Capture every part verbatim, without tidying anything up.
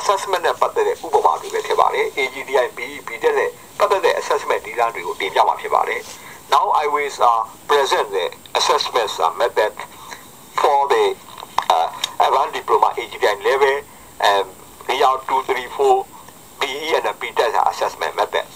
assessment နဲ့ပတ်သက်တဲ့ဥပမာတွေပဲဖြစ်ပါတယ် A G D I B B တဲ့နဲ့ပတ်သက်တဲ့ assessment ဒီလမ်းတွေကိုတင်ပြမှာဖြစ်ပါတယ် Now I will uh, present the assessment uh, method for the uh, advanced diploma A G D I level and B R two three four B E and the B test assessment methods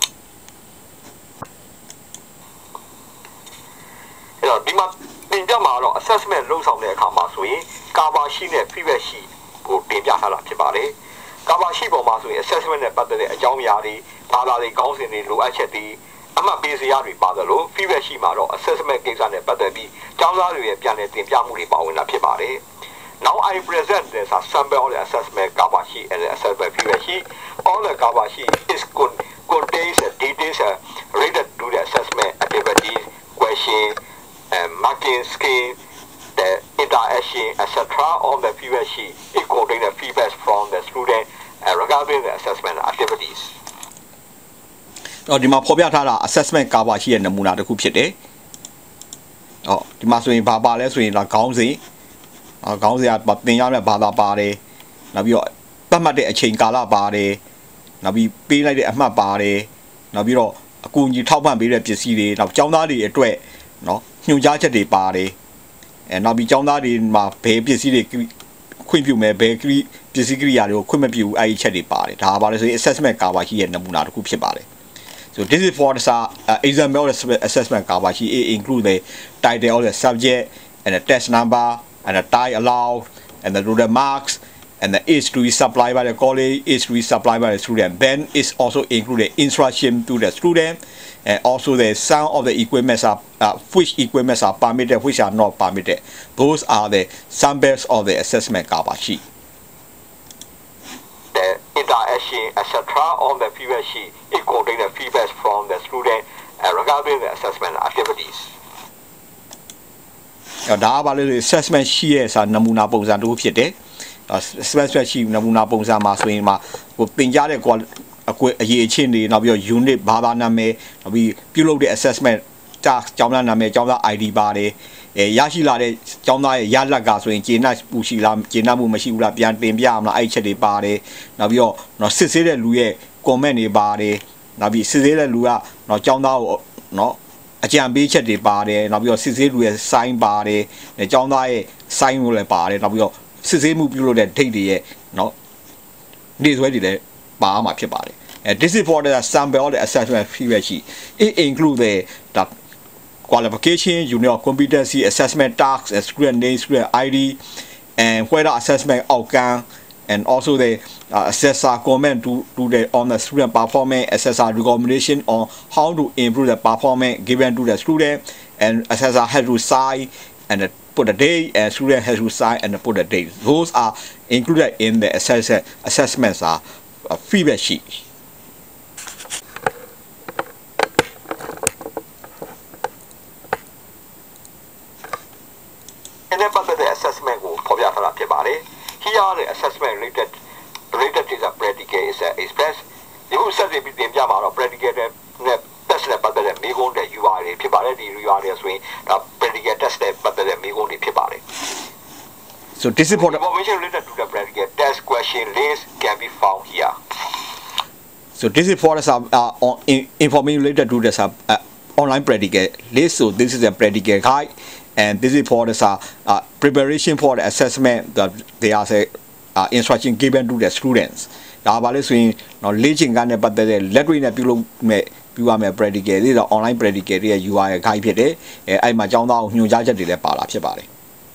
အဲ့တော့ဒီမှာတင်ပြမှာတော့ assessment လုပ်ဆောင်တဲ့အခါမှာဆိုရင် cover sheet နဲ့ feedback sheet ကိုတင်ပြထားတာဖြစ်ပါတယ် cover sheet ပေါ်မှာဆိုရင် assessment နဲ့ပတ်သက်တဲ့အကြောင်းအရာတွေဘာသာတွေကောင်းစဉ်တွေလိုအပ်ချက်တွေအမှတ်ပေးစရာတွေပါသလို feedback sheet မှာတော့ assessment ကိစ္စနဲ့ပတ်သက်ပြီးကျောင်းသားတွေရဲ့ပြန်လည်တင်ပြမှုတွေပါဝင်တာဖြစ်ပါတယ် Now I present this as sample of the assessment cover sheet and the assessment feedback sheet. All the cover sheet is con contains details uh, related to the assessment activities, question, uh, marking scheme, the interaction, et cetera. On the feedback sheet, it contains the feedback from the student uh, regarding the assessment activities. တော့ဒီမှာဖော်ပြထားတာ assessment cover sheet ရဲ့နမူနာတစ်ခုဖြစ်တယ်။အော်ဒီမှာဆိုရင်ဘာပါလဲဆိုရင်ဒါခေါင်းစဉ်ခေါင်းစဉ်ကသင်ရမယ့်ဘာသာပါတယ်နောက်ပြီးတော့သတ်မှတ်တဲ့အချိန်ကာလပါတယ်နောက်ပြီးပေးလိုက်တဲ့အမှတ်ပါတယ်နောက်ပြီးတော့အကူအညီထောက်ပံ့ပေးတဲ့ပစ္စည်းတွေနောက်ကျောင်းသားတွေအတွက်နော်ညွှန်ကြားချက်တွေပါတယ်အဲနောက်ပြီးကျောင်းသားတွေမှာဘယ်ပစ္စည်းတွေခွင့်ပြုမယ်ဘယ်ပစ္စည်းကိရိယာတွေကိုခွင့်မပြုဘူးအဲဒီချက်တွေပါတယ်ဒါပါလဲဆိုရင် assessment cover sheet ရဲ့နမူနာတစ်ခုဖြစ်ပါတယ်So this is for the uh, example of the assessment cover sheet. It includes the title of the subject and the test number and the time allowed and the the marks and the age to be supplied by the college, age to be supplied by the student. Then it's also included instruction to the student and also the some of the equipment are uh, which equipments are permitted, which are not permitted. Those are the samples of the assessment cover sheet. The interaction, et cetera. On the feedback sheet, it contains the feedback from the student uh, regarding the assessment activities. ဒါကဘာလို့လဲ assessment sheet ရဲ့စာနမူနာပုံစံတစ်ခုဖြစ်တယ် assessment sheet နမူနာပုံစံမှာဆိုရင်မှာဟိုသင်ကြားတဲ့အကွအရေးအချင်းတွေနောက်ပြီးတော့ unit ဘာသာနာမည်နောက်ပြီးပြုလုပ်တဲ့ assessment task ကျောင်းသားနာမည်ကျောင်းသား I D ပါတယ်အဲရရှိလာတဲ့ကျောင်းသားရဲ့ရလက်ကဆိုရင်ကျေနပ်မှုရှိလားကျေနပ်မှုမရှိဘူးလားပြန်တင်ပြအောင်လားအဲ့ချက်တွေပါတယ်နောက်ပြီးတော့နော်စစ်ဆေးတဲ့လူရဲ့ comment တွေပါတယ်နောက်ပြီးစစ်ဆေးတဲ့လူကနော်ကျောင်းသားကိုနော်အကြံပေးချက်တွေပါတယ်နောက်ပြီးတော့စစ်ဆေးလူရဲ့ sign ပါတယ်။ကျောင်းသားရဲ့ sign ကိုလည်းပါတယ်နောက်ပြီးတော့စစ်ဆေးမှုပြုလုပ်တဲ့ date တွေရဲ့เนาะနေ့စွဲတွေလည်းပါမှာဖြစ်ပါတယ်။အဲ this is for the sample of the assessment feedback sheet. It includes the, the qualification, unit of competency, assessment tasks, and student name, student I D, and whether assessment outcome and also the uh, assessor comment to, to the on the student performance, assessor recommendation on how to improve the performance given to the student, and assessor has to sign and uh, put the date, and student has to sign and uh, put the date. Those are included in the assessment assessments uh, uh, feedback sheet. And then for the assessment, we'll probably have to about it. Here are the assessment related related to the predicate is uh, expressed. You will say the Yama or predicate test but the Migon that you are a Pibari, you are a swing, the predicate test but the Migon Pibari. So this is for the information related to the predicate test question list can be found here. So this is for the sub uh, on, in, information related to the sub uh, online predicate list. So this is a predicate guide. And this is for the uh, uh, preparation for the assessment that they are say uh, instruction given to the students. ဒါပါလို့ဆိုရင်တော့လေ့ကျင့်ခန်းနဲ့ပတ်သက်တဲ့လက်တွေ့နဲ့ပြုလုပ်မဲ့ပြုရမယ့် practical တွေတော့ online practical တွေရဲ့ U I ရဲ့ guide ဖြစ်တယ်။အဲအဲ့မှာကျောင်းသားကိုညွှန်ကြားချက်တွေလည်းပါလာဖြစ်ပါတယ်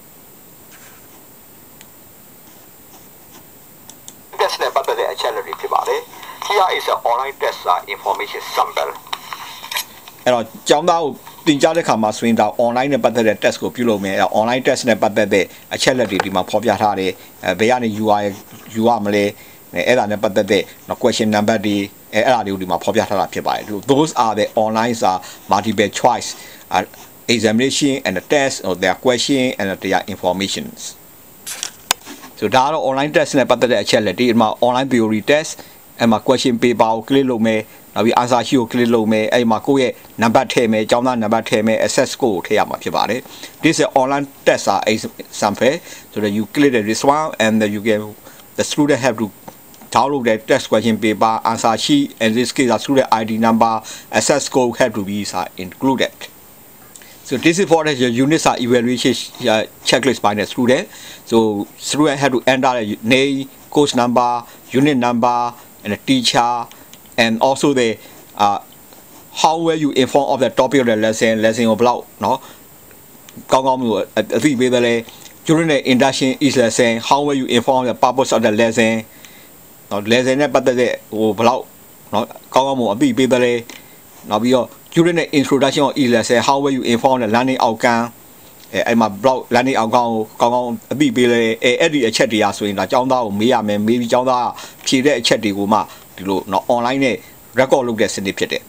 ။ Test နဲ့ပတ်သက်တဲ့အချက်အလက်တွေဖြစ်ပါတယ်။ Here is an online test uh, information sample. အဲ့တော့ကျောင်းသားကိုသင်ကြားတဲ့အခါမှာဆိုရင်ဒါ online နဲ့ပတ်သက်တဲ့ test ကိုပြုလုပ်မယ်။ online test နဲ့ပတ်သက်တဲ့အချက်အလက်တွေဒီမှာဖော်ပြထားတယ်။အဲဘယ်ကနေ U I ယူရမလဲ။အဲ့ဒါနဲ့ပတ်သက်တဲ့ question number တွေအဲအဲ့ဒါတွေကိုဒီမှာဖော်ပြထားတာဖြစ်ပါတယ်။ Those are the online uh, multiple choice uh, examination and the test or their question and their informations. So ဒါကတော့ online test နဲ့ပတ်သက်တဲ့အချက်အလက်တွေဒီမှာ online theory test အဲ့မှာ question paper ကို click လုပ်မယ်နောက်ပြီး answer sheet ကို click လုပ်မယ်အဲ့မှာကိုယ့်ရဲ့ number ထည့်မယ်ကျောင်းသား number ထည့်မယ် access code ကိုထည့်ရမှာဖြစ်ပါတယ် This is online test are example so that you click this one and then you get the student have to download the test question paper, answer sheet, and this case through the I D number, access code have to be uh, included. So this is for the units are evaluation uh, checklist by the student. So student have to enter the name, course number, unit number, and the teacher, and also the uh, how will you inform of the topic of the lesson, lesson of block, no? During the induction each lesson, how will you inform the purpose of the lesson? No, lesson but the block, no? During the introduction of each lesson, how will you inform the learning outcome? I'm a block learning outcome, come a big bill, a chat the answer in the Jonda, me, I mean, maybe Jonda, Chile chat the Guma, no online record look at the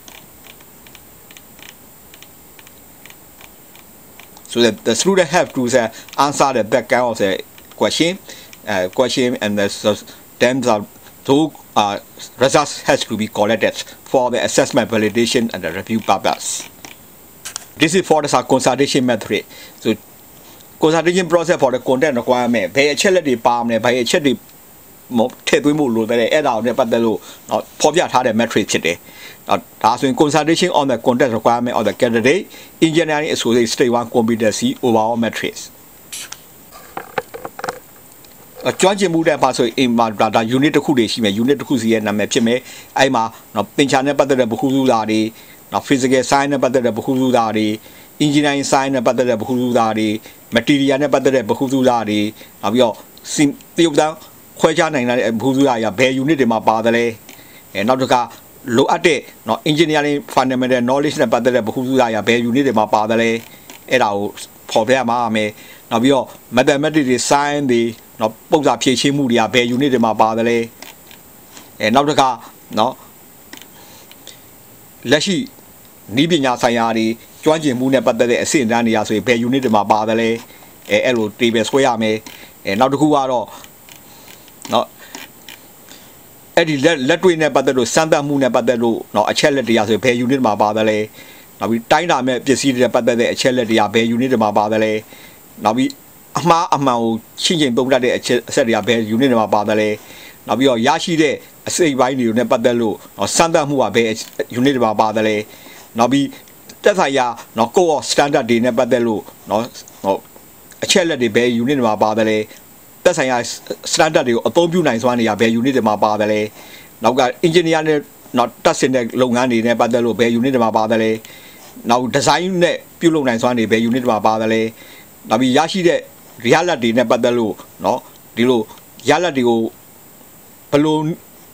So that the student have to uh, answer the background of the question, uh, question, and the so, then the two uh, results has to be collected for the assessment, validation, and the review purpose. This is for the consultation method. So consultation process for the content requirement. By a check the palm, by a check the take we move the add out the battle, not probably had a metric today. As in consultation on the content requirement of the candidate, engineering is a state one competency overall metrics. A joint move that pass in my brother unit to Kudish, unit to Kuzi and Mepime, Ima, not Pinchana but the Buhudari, not physical sign but the Buhudari, engineering sign but the Buhudari, material but the Buhudari, of your sim down, Kwajan and Buhudaya, bear unit in my father, and not to car. Look at it, not engineering fundamental knowledge about the Buhudaya, bear unit in my father, and our problem army. Now we are mathematical design the not both are PhD Mudia, bear unit in my father, and not the car, no. Leshi Nibina Sayari, joining Moon about the Sin Dania, so bear unit in my father, a L T B S Wayame, and not who are all. Not let we never do Santa Moon about the no a charity as a pay unit my father. Now we tie up the city about the charity a pay unit my father. Now we ama amount changing both that a said a pay unit my father. Now we are Yashi de a say by you never the low or Santa Mua pay unit my father. Now we that's a ya no go standard dinner but the low no no a charity pay unit my father. That's a standard of two nights one year, bear unit in my father. Now got engineer not touching the long andy, but the low bear unit in my father. Now design the Pulo nights one day, bear unit in my father. Now we yashi the reality, never the low, no, the low, yalla the balloon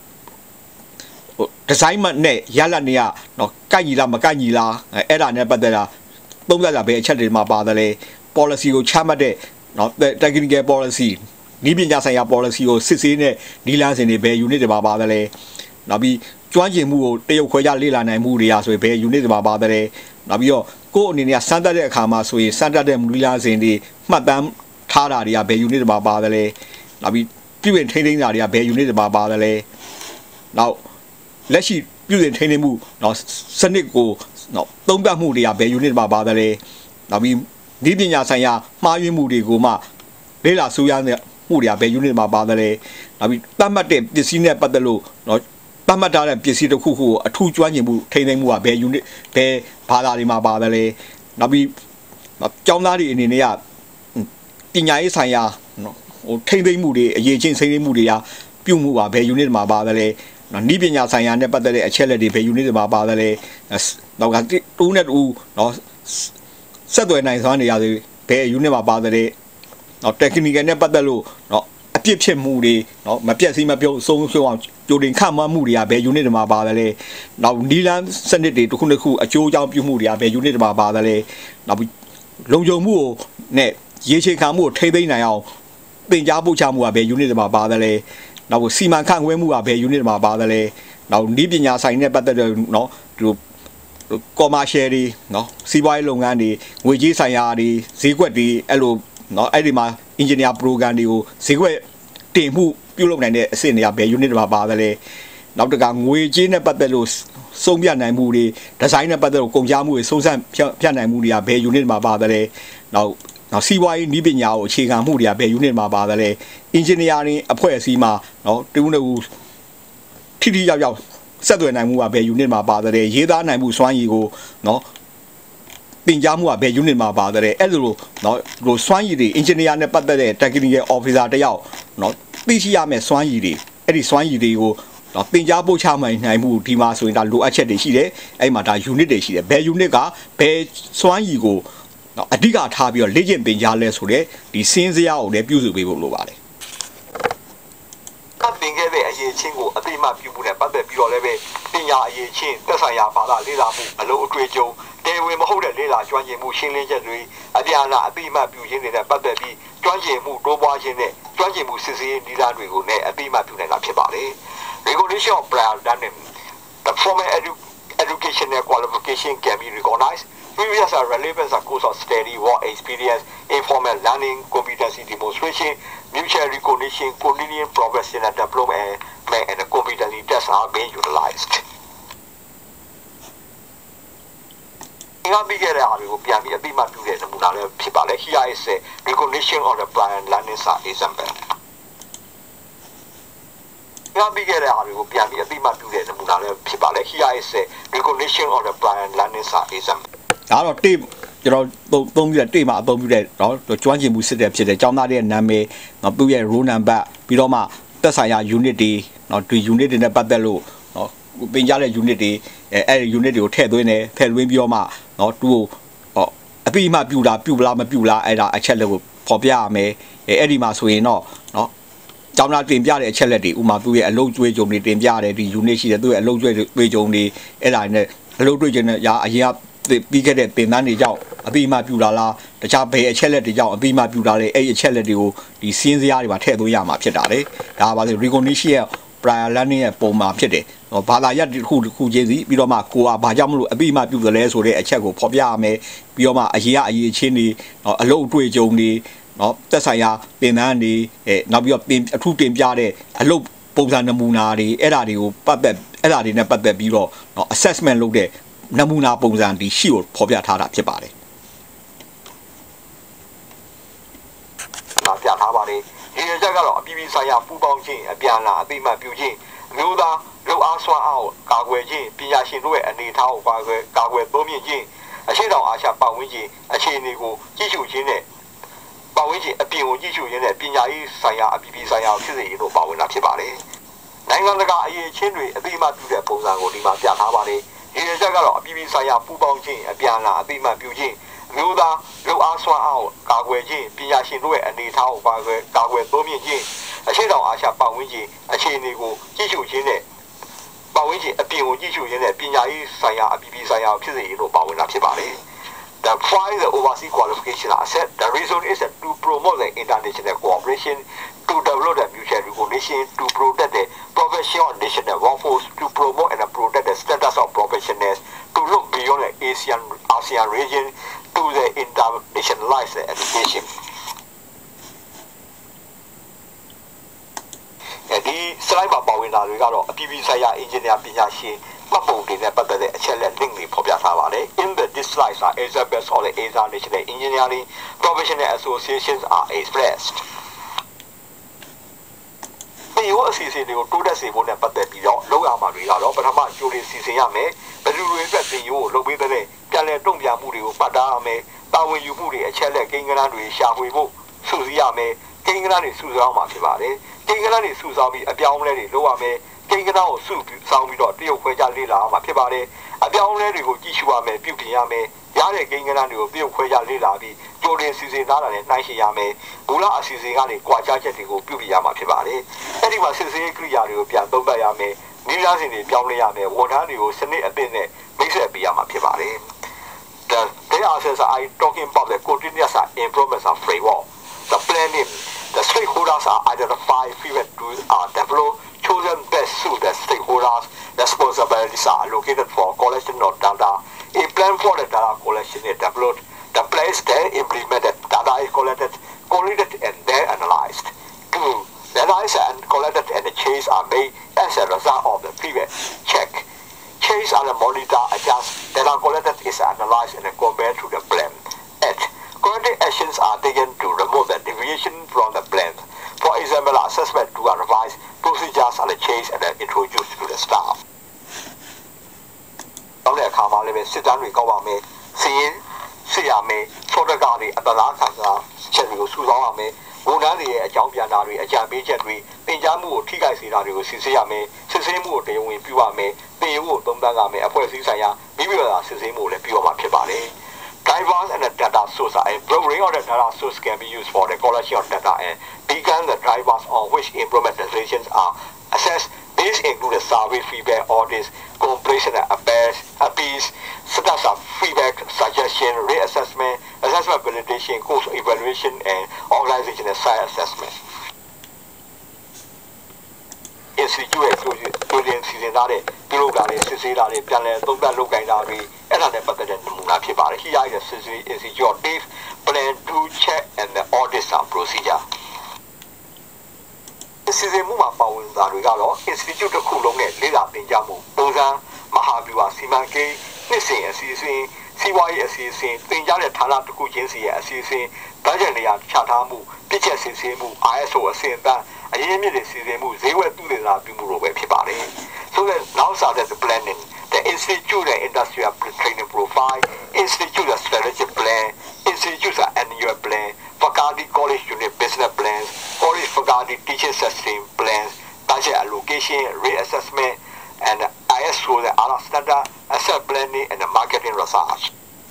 design ne, yalla nia, no, Kayila, Makanila, Eda never the don't let a bear chat in my father. Policy or chamade, not the technical policy. Nibina Saya policy or sixteen Dilans in the bay unit of Babadale. Nabi Juanji Mu, Teo Koya Lila and Murias with bay unit of Babadale. Nabio go in Santa de Kama, so Santa de Mulilas in the Madame Tararia bay unit of Babadale. Nabi Puin training area bay unit of Babadale. Now let's see Puin training move, now Sunday go, no, don't be Muria bay unit of Babadale. Nabi Nibina Saya, Mayu Mudi Guma, Lela Suyan. Mudia be unit my father. Now we Tamate, the senior Padalo, not Tamata and Pisito Kuku, a two joining training mua be unit, be Padari my father. Now we Jonari in India, Pinya Saya, no, or training moody, a Yajin saying Mudia, Pumua be unit my father. Now Nibina Saya never a charity be unit my father. As now got two net oo, no, Saturday night on the other, pay unit my father. No technique and never the low, no a picture moody, no my piazzi my bill so so on during Kama Mudia be unit my father. Now Nilan send it to Kunaku, a Joe Jump Mudia be unit my father. Now we Lojo Mu, ne, Yeche Kamu, Tabe now, Ben Jabu Chamua be unit my father. Now we see my can't wemu be unit my father. Now Nibina sign never the no to Coma Sherry, no, see why long Andy, which is Sayari, secret the Elo. No, I did my engineer program. You see where team who you look at the senior bay unit of Badale. Now the gang we gin about the loose, so be a moody, design about the Konjamu is so some piano moody, bay unit of Badale. Now နော်စီးပွားရေးနည်းပညာကိုအခြေခံမှုတွေကဘယ် unit မှာပါတယ်လဲ engineering အဖွဲ့အစည်းမှာနော်တူတူထိထိရောက်ရောက်ဆက်သွယ်နိုင်မှုကဘယ် unit မှာပါတယ်ရေးသားနိုင်မှုစွမ်းရည်ကိုနော်ပင်ကြားမှုကဘယ် unit မှာပါတယ်အဲ့လိုနော်လိုစွမ်းရည်တွေ engineer နဲ့ပတ်သက်တဲ့ technical officer တယောက်နော်သိရှိရမယ့်စွမ်းရည်တွေအဲ့ဒီစွမ်းရည်တွေကိုနော်ပင်ကြားပို့ချနိုင်မှုဒီမှာဆိုရင်ဒါလိုအပ်ချက်တွေရှိတယ်အဲ့မှာဒါ unit တွေရှိတယ်ဘယ် unit ကဘယ်စွမ်းရည်ကိုနော်အဓိကထားပြီးတော့လေ့ကျင့်ပင်ကြားလဲဆိုတဲ့ဒီစင်းစရာကိုလည်းပြုစုပေးဖို့လိုပါတယ်ကပင်ခဲ့တဲ့အရေးချင်းကိုအတိမပြုမှုနဲ့ပတ်သက်ပြီးတော့လည်းပဲပညာအရေးချင်းသက်ဆိုင်ရာဘာသာလေ့လာမှုအလို့အတွေ့အကြုံတေဝင်မဟုတ်တဲ့လေ့လာကျွမ်းကျင်မှုရှင်းလင်းချက်တွေအပြန်အလှန်အတိမပြုခြင်းတွေနဲ့ပတ်သက်ပြီးကျွမ်းကျင်မှုတိုးပွားခြင်းနဲ့ကျွမ်းကျင်မှုစစ်ဆေးရေးနည်းလမ်းတွေကိုလည်းအတိမပြုနိုင်တာဖြစ်ပါတယ် Recognition of prior learning the formal edu educational qualification can be recognized previous are relevant as course of study work experience informal learning competency demonstration mutual recognition continuing professional development and competency tests are being utilized ငါပြီးခဲ့တဲ့အားတွေကိုပြန်ပြီးအတိမပြုတဲ့နမူနာလည်းဖြစ်ပါလေ Here is a recognition of the prior learning example ငါပြီးခဲ့တဲ့အားတွေကိုပြန်ပြီးအတိမပြုတဲ့နမူနာလည်းဖြစ်ပါလေ Here is a recognition of the prior learning example ဒါတော့တေးကျွန်တော်သုံးပြီးတဲ့တေးမှာအသုံးပြုတဲ့နော်ကျွမ်းကျင်မှုစစ်တဲ့ဖြစ်တဲ့ကျောင်းသားတွေရဲ့နာမည်နော်သူ့ရဲ့ roll number ပြီးတော့မှသက်ဆိုင်ရာ unit တွေနော်ဒီ unit တွေနဲ့ပတ်သက်လို့နော်ပင်ကြားတဲ့ unit တွေအဲအဲ့ဒီ unit တွေကိုထည့်သွင်းတယ်ထည့်သွင်းပြီးတော့မှနော်သူ့ကိုဟောအပိမပြူတာပြူလားမပြူလားအဲ့ဒါအချက်လက်ကိုပေါ်ပြရမယ်အဲအဲ့ဒီမှာဆိုရင်တော့နော်ကျောင်းသားတင်ပြတဲ့အချက်လက်တွေဥမာသူ့ရဲ့အလုပ်ကျွေးကြုံတွေတင်ပြတယ်ဒီ unit ရှိတယ်သူ့ရဲ့အလုပ်ကျွေးတွေကြုံတွေအဲ့ဒါနဲ့အလုပ်ကျွေးကြုံနဲ့ရာအရင်ကပြီးခဲ့တဲ့ပင်ပန်းတွေကြောင့်အပိမပြူလာလားတခြားဘယ်အချက်လက်တွေကြောင့်အပိမပြူလာလဲအဲ့ဒီအချက်လက်တွေကိုဒီစင်းစရာတွေမှာထည့်သွင်းရမှာဖြစ်တာလေဒါပါဆို recognition ရဲ့ prior learning ရဲ့ပုံမှာဖြစ်တယ်ဘာသာရပ်တစ်ခုတစ်ခုချင်းစီပြီးတော့မှကိုကဘာကြောင့်မလို့အပိမပြုတယ်လဲဆိုတဲ့အချက်ကိုဖော်ပြရမယ်ပြီးတော့မှအရေးအရေးချင်းတွေအလုပ်အတွေ့အကြုံတွေနော်သက်ဆိုင်ရာပင်ပန်းတွေအဲနောက်ပြီးတော့အထူးတင်ပြတဲ့အလုပ်ပုံစံနမူနာတွေအဲ့ဒါတွေကိုပတ်သက်အဲ့ဒါတွေနဲ့ပတ်သက်ပြီးတော့နော် assessment လုပ်တဲ့နမူနာပုံစံဒီရှိကိုဖော်ပြထားတာဖြစ်ပါတယ်။ပြထားပါတယ်။ဒီရက်ကတော့အပြည်ပြည်ဆိုင်ရာပူးပေါင်းခြင်းအပြန်အလှန်အသိမှတ်ပြုခြင်းအမျိုးသားလူအားစွမ်းအားကာကွယ်ခြင်းပညာရှင်တို့ရဲ့အနေအထားကိုကာကွယ်ကာကွယ်သုံးမြင့်ခြင်းအရှိတောင်အာရှပတ်ဝန်းကျင်အခြေအနေကိုကြီးစုခြင်းနဲ့ပတ်ဝန်းကျင်အပြင်ကိုကြီးစုခြင်းနဲ့ပညာရေးဆိုင်ရာအပြည်ပြည်ဆိုင်ရာဖြစ်စေလို့ပါဝင်တာဖြစ်ပါတယ်။နိုင်ငံတကာအရေးချင်းတွေအသိမှတ်ပြုတဲ့ပုံစံကိုဒီမှာပြထားပါတယ်။ဒီရက်ကတော့အပြည်ပြည်ဆိုင်ရာပူးပေါင်းခြင်းအပြန်အလှန်အသိမှတ်ပြုခြင်းမျိုးသားလူအားစွမ်းအားကာကွယ်ခြင်းပညာရှင်တို့ရဲ့အနေအထားကိုကာကွယ်ကာကွယ်သုံးမြင့်ခြင်းအရှိတောင်အာရှပတ်ဝန်းကျင်အခြေအနေကိုကြီးစုခြင်းနဲ့ပတ်ဝန်းကျင်အပြင်ကိုကြီးစုခြင်းနဲ့ပညာရေးဆိုင်ရာအပြည်ပြည်ဆိုင်ရာဖြစ်စေလို့ပါဝင်တာဖြစ်ပါတယ်။ The five the overseas qualification are set. The reason is to promote the international cooperation, to develop the mutual recognition, to protect the professional national workforce, to promote and protect the status of professionals, to look beyond the Asian ASEAN region to the internationalized education. ဒီ slide မှာပါဝင်တာတွေကတော့အပြည်ပြည်ဆိုင်ရာ engineer ပညာရှင်မှတ်ပုံတင်နဲ့ပတ်သက်တဲ့အချက်လက် link တွေဖော်ပြထားပါတယ်။ In the this slides are examples of the Asian National Engineering Professional Associations are expressed. ဒီဝအစီအစဉ်တွေကိုတိုးတက်စေဖို့နဲ့ပတ်သက်ပြီးတော့လောက်ရမှာတွေကတော့ပထမကြိုးလေးစီစဉ်ရမယ်။ဘယ်လိုတွေအတွက်သင်ရိုးကိုလုပ်ပေးတဲ့ပြန်လည်တုံ့ပြန်မှုတွေကိုပတ်တားရမယ်။တာဝန်ယူမှုတွေအချက်လက်ကိန်းဂဏန်းတွေရှာဖွေဖို့စုစည်းရမယ်။ကိန်းဂဏန်းတွေစုဆောင်းမှာဖြစ်ပါတယ်။ကိန်းဂဏန်းတွေစုဆောင်းပြီးအပြောင်းအလဲတွေလုပ်ရမယ်။ကိန်းဂဏန်းကိုစုဆောင်းပြီးတော့တရုတ်ခွဲခြားလေ့လာရမှာဖြစ်ပါတယ်။အပြောင်းအလဲတွေကိုကြည့်ရှုရမယ်ပြုပြင်ရမယ်။ရတဲ့ကိန်းဂဏန်းတွေကိုတရုတ်ခွဲခြားလေ့လာပြီးကြိုတင်စီစဉ်ထားတာနဲ့နှိုင်းယှဉ်ရမယ်။ဘူလာအစီအစဉ်ကနေကြွားချချက်တွေကိုပြုပြင်ရမှာဖြစ်ပါတယ်။အဲ့ဒီမှာစစ်ဆေးကိရိယာတွေကိုပြန်သုံးသပ်ရမယ်။နိလန်းစဉ်တွေပြောင်းလဲရမယ်။ဝန်ထမ်းတွေကိုစနစ်အသစ်နဲ့မိတ်ဆက်ပေးရမှာဖြစ်ပါတယ်။ The they are says I talking about the continuous improvement of framework. The planning, the stakeholders are identified, figured to are developed, chosen best suit the stakeholders. Responsibilities are allocated for collection of data. A plan for the data collection is developed. The plan is then implemented. Data is collected, collected and then analyzed. Two, the analysis and collected and the changes are made as a result of the previous check. Changes are the monitor adjust. Data collected is analyzed and compared to the plan. Eight, corrective actions are taken to remove the deviation from the plan. For example, assessment to revise procedures and change and introduce to the staff. နောက်တဲ့အခါမှာလည်းပဲစစ်တမ်းတွေကောက်ပါမယ်စီးရင်စစ်ရမယ်စောတကားတွေအတလားခံစားချက်တွေကိုစုဆောင်းရမယ်ဝန်ထမ်းတွေရဲ့အကြောင်းပြန်တာတွေအကြံပေးချက်တွေသင်ကြားမှုကိုထိခိုက်စေတာတွေကိုစစ်ဆေးရမယ်စစ်ဆေးမှုကိုတရားဝင်ပြုရမယ်သင်ယူကိုသုံးသပ်ရမယ်အဖွဲ့အစည်းဆိုင်ရာမိမိတို့ကစစ်ဆေးမှုလည်းပြုရမှာဖြစ်ပါတယ် Diverse and the data source and brokering of the data source can be used for the collection of data and beacon the drivers on which improvement decisions are assessed. These include the survey feedback, audits, completion and appeals, appeals, such as feedback, suggestion, reassessment, assessment validation, course evaluation, and organizational site assessment. Institute ကိုယ်စီစဉ်ထားတဲ့ပြုလုပ်တာတွေစစ်ဆေးတာတွေပြန်လည်သုံးသပ်လုပ်ကိုင်တာတွေအဲ့ဒါနဲ့ပတ်သက်တဲ့နမူနာဖြစ်ပါတယ် Here is the Institute Dave plan to check and the audit some procedure စီစဉ်မှုမှာပါဝင်တာတွေကတော့ Institute တစ်ခုလုံးနဲ့လေ့လာသင်ကြားမှုပုံစံမဟာဗျူဟာစီမံကိန်းနှစ်စဉ်အစီအစဉ်စီးပွားရေးအစီအစဉ်သင်ကြားတဲ့ဌာနတစ်ခုချင်းစီရဲ့အစီအစဉ်ဘတ်ဂျက်နေရာချထားမှုပြည့်ချက်စစ်ဆေးမှု I S O အစီအတန်းအရင်းမြစ်တွေစီစဉ်မှုဈေးဝယ်ပြုနေတာပြုမှုလိုပဲဖြစ်ပါတယ် So that now started the planning the Institute the industrial training profile Institute the strategic plan Institute the annual plan faculty college unit business plans college faculty teaching system plans budget allocation reassessment and I S O the other standard asset planning and the marketing research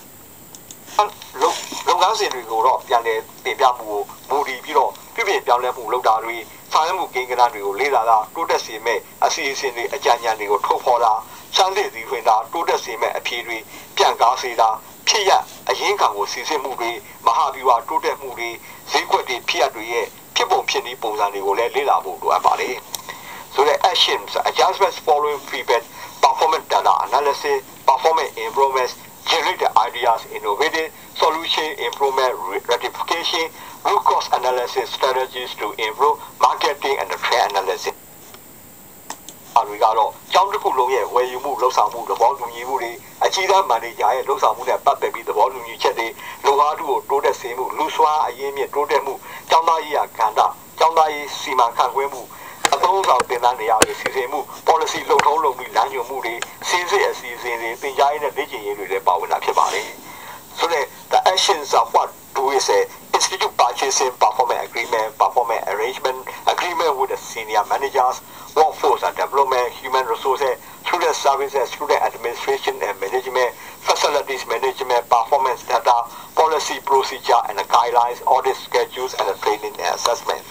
လုပ်ငန်းစဉ်တွေကိုတော့ပြန်လည်တင်ပြမှုကိုမူတည်ပြီးတော့ပြုပြင်ပြောင်းလဲမှုလုပ်တာတွေဆောင်ရွက်မှုကိန်းဂဏန်းတွေကိုလေ့လာတာတိုးတက်စေမဲ့အစီအစဉ်တွေအကြံဉာဏ်တွေကိုထုတ်ဖော်တာစမ်းသစ်စီဖွင့်တာတိုးတက်စေမဲ့အဖြေတွေပြန်ကားစေတာဖြစ်ရအရင်းခံကိုစီစစ်မှုတွေမဟာဗျူဟာတိုးတက်မှုတွေဈေးကွက်တွေဖြစ်ရတွေရဲ့ဖြစ်ပုံဖြစ်နည်းပုံစံတွေကိုလည်းလေ့လာဖို့လိုအပ်ပါတယ်ဆိုတဲ့ actions adjustments following feedback performance data analysis performance improvements generate the ideas innovative solution improvement rectification root cause analysis strategies to improve marketing and the trend analysis အတွေကတော့ကျောင်းတစ်ခုလုံးရဲ့ဝယ်ယူမှုလှုပ်ဆောင်မှုသဘောတူညီမှုတွေအကြီးတန်းမန်နေဂျာရဲ့လှုပ်ဆောင်မှုနဲ့ပတ်သက်ပြီးသဘောတူညီချက်တွေလူအားထုကိုတိုးတက်စေမှုလူစွာအရင်းမြစ်တိုးတက်မှုကျောင်းသားရေးရာကဏ္ဍကျောင်းသားရေးစီမံခန့်ခွဲမှုအသုံးဆောင်တင်သားနေရာတွေစီစဉ်မှု policy လှုပ်ထုံးလုပ်ပြီးလမ်းညွှန်မှုတွေစီစစ်အစီအစဉ်တွေသင်ကြားရေးနဲ့လေ့ကျင့်ရေးတွေလည်းပါဝင်တာဖြစ်ပါတယ်ဆိုတော့ the actions of what do we say institute purchasing performance agreement performance arrangement agreement with the senior managers workforce and development human resources student services student administration and management facilities management performance data policy procedure and the guidelines audit schedules and the training and assessment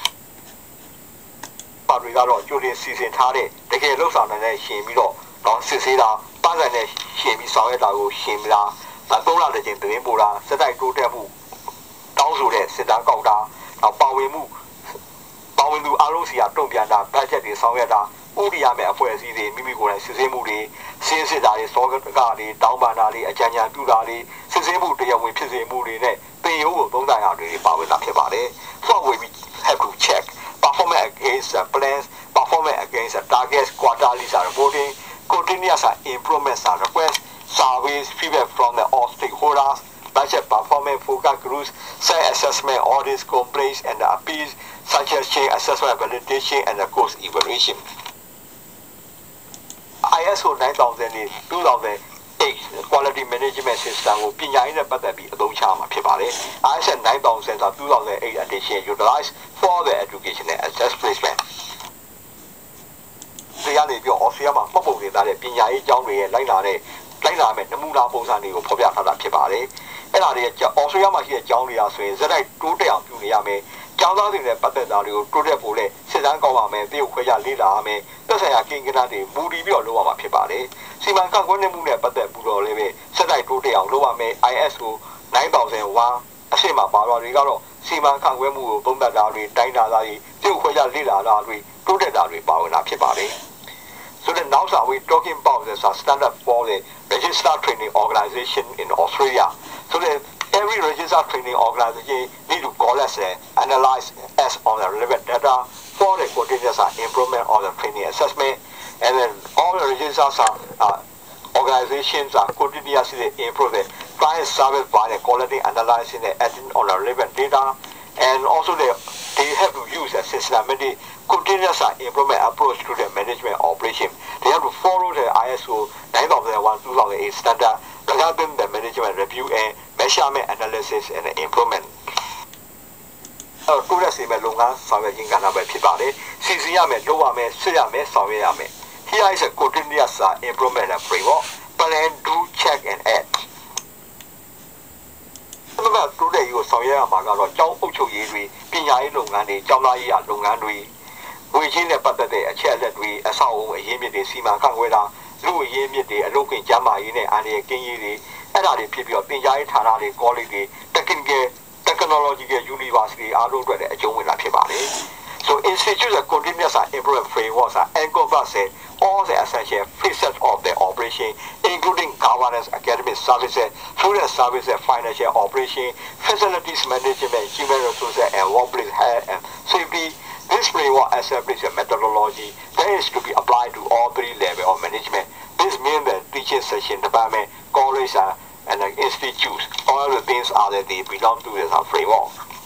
ပါရီကတော့ကြိုတင်စီစဉ်ထားတဲ့တကယ်လှုပ်ဆောင်နိုင်တဲ့ရှင်ပြီးတော့တော့စစ်ဆေးတာပတ်စံနဲ့ရှင်ပြီးဆောင်ရွက်တာကိုရှင်ပြီးလားသုံးလတစ်ကြိမ်သတင်းပို့တာစက်တိုက်တိုးတက်မှုတောင်းဆိုတဲ့စစ်တမ်းကောက်တာနောက်ပါဝင်မှုပါဝင်သူအားလုံးစီကတုံ့ပြန်တာဘတ်ဂျက်တွေဆောင်ရွက်တာဥပဒေရမယ့်အဖွဲ့အစည်းတွေမိမိကိုယ်တိုင်စစ်ဆေးမှုတွေစင်းစစ်တာတွေစောကကားတွေတောင်းပန်တာတွေအကြံဉာဏ်ပြုတာတွေစစ်ဆေးမှုတရားဝင်ဖြစ်စေမှုတွေနဲ့သင်ရိုးကိုသုံးသပ်ရတွေပါဝင်တာဖြစ်ပါတယ် So we have to check performance against the plans performance against the targets quarterly reporting continuous improvements are request surveys feedback from the all stakeholders budget performance focus groups site assessment audits complaints and the appeals suggestion assessment validation and the course evaluation I S O nine thousand two thousand eight quality management system ကိုပညာရေးနဲ့ပတ်သက်ပြီးအသုံးချမှာဖြစ်ပါတယ် I S O nine thousand two thousand eight edition utilized for the education and assess placement ဒီကနေပြော Australia မှာမှတ်ပုံတင်ထားတဲ့ပညာရေးကျောင်းတွေရဲ့လိုက်လာတဲ့လိုက်လာမဲ့နမူနာပုံစံတွေကိုဖော်ပြထားတာဖြစ်ပါတယ်အဲ့ဒါတွေ Australia မှာရှိတဲ့ကျောင်းတွေဟာဆိုရင်ဇက်တိုက်တိုးတက်အောင်ပြုနေရမယ်ကျောင်းသားတွေနဲ့ပတ်သက်တာတွေကိုတိုးတက်ဖို့လဲစစ်တမ်းကောက်ပါမယ်တရုတ်ခွဲခြားလေ့လာရမယ်သက်ဆိုင်ရာကိန်းဂဏန်းတွေမူတည်ပြီးတော့လုပ်ရမှာဖြစ်ပါတယ်စီမံခန့်ခွဲမှုနဲ့ပတ်သက်ပြီးတော့လည်းပဲဇက်တိုက်တိုးတက်အောင်လုပ်ရမယ် I S O nine thousand one အရှိမပါတော့တွေကတော့စီမံခန့်ခွဲမှုကိုသုံးသပ်တာတွေတိုင်းတာတာတွေတရုတ်ခွဲခြားလေ့လာတာတွေတိုးတက်တာတွေပါဝင်တာဖြစ်ပါတယ် So then now are we talking about this as standard for the registered training organization in Australia. So that every registered training organization need to collect and analyze as on the relevant data for the continuous improvement of the training assessment. And then all the registered uh, organizations are continuously improving client service by the quality analyzing and acting on the relevant data, and also they, they have to use a systematic continuous improvement approach to the management operation. They have to follow the I S O nine thousand one two thousand eight standard regarding the management review and measurement analysis and improvement. တိုးတက်စေမဲ့လုပ်ငန်းဆောင်ရွက်ခြင်းကဏ္ဍပဲဖြစ်ပါတယ်။စီစဉ်ရမယ်လုပ်ရမယ်ဆွရမယ်ဆောင်ရွက်ရမယ်။ Here is a continuous improvement framework. Plan, do, check and act. ဘယ်မှာတိုးတက်ရေးကိုဆောင်ရွက်ရမှာကတော့ကျောင်းအုပ်ချုပ်ရေးတွေပညာရေးလုပ်ငန်းတွေကျောင်းသားရေးရာလုပ်ငန်းတွေဝေချင်းနဲ့ပတ်သက်တဲ့အချက်အလက်တွေအဆောက်အအုံအရင်းမြစ်တွေစီမံခန့်ခွဲတာလူအရင်းမြစ်တွေအလုပ်ခင်ကျန်းမာရေးနဲ့အန္တရာယ်ကင်းရေးတွေအဲ့ဒါတွေဖြစ်ပြီးတော့ပညာရေးဌာနတွေ college တွေ technical technological university အားလုံးအတွက်လည်းအကျုံးဝင်တာဖြစ်ပါလေ So institute a continuous improvement framework encompasses all the essential facets of the operation, including governance, academic services, student services, financial operation, facilities management, human resources, and workplace health and safety. This framework establishes a methodology that is to be applied to all three levels of management. This means that teaching section, department, college, and the institutes, all the things are that they belong to this framework.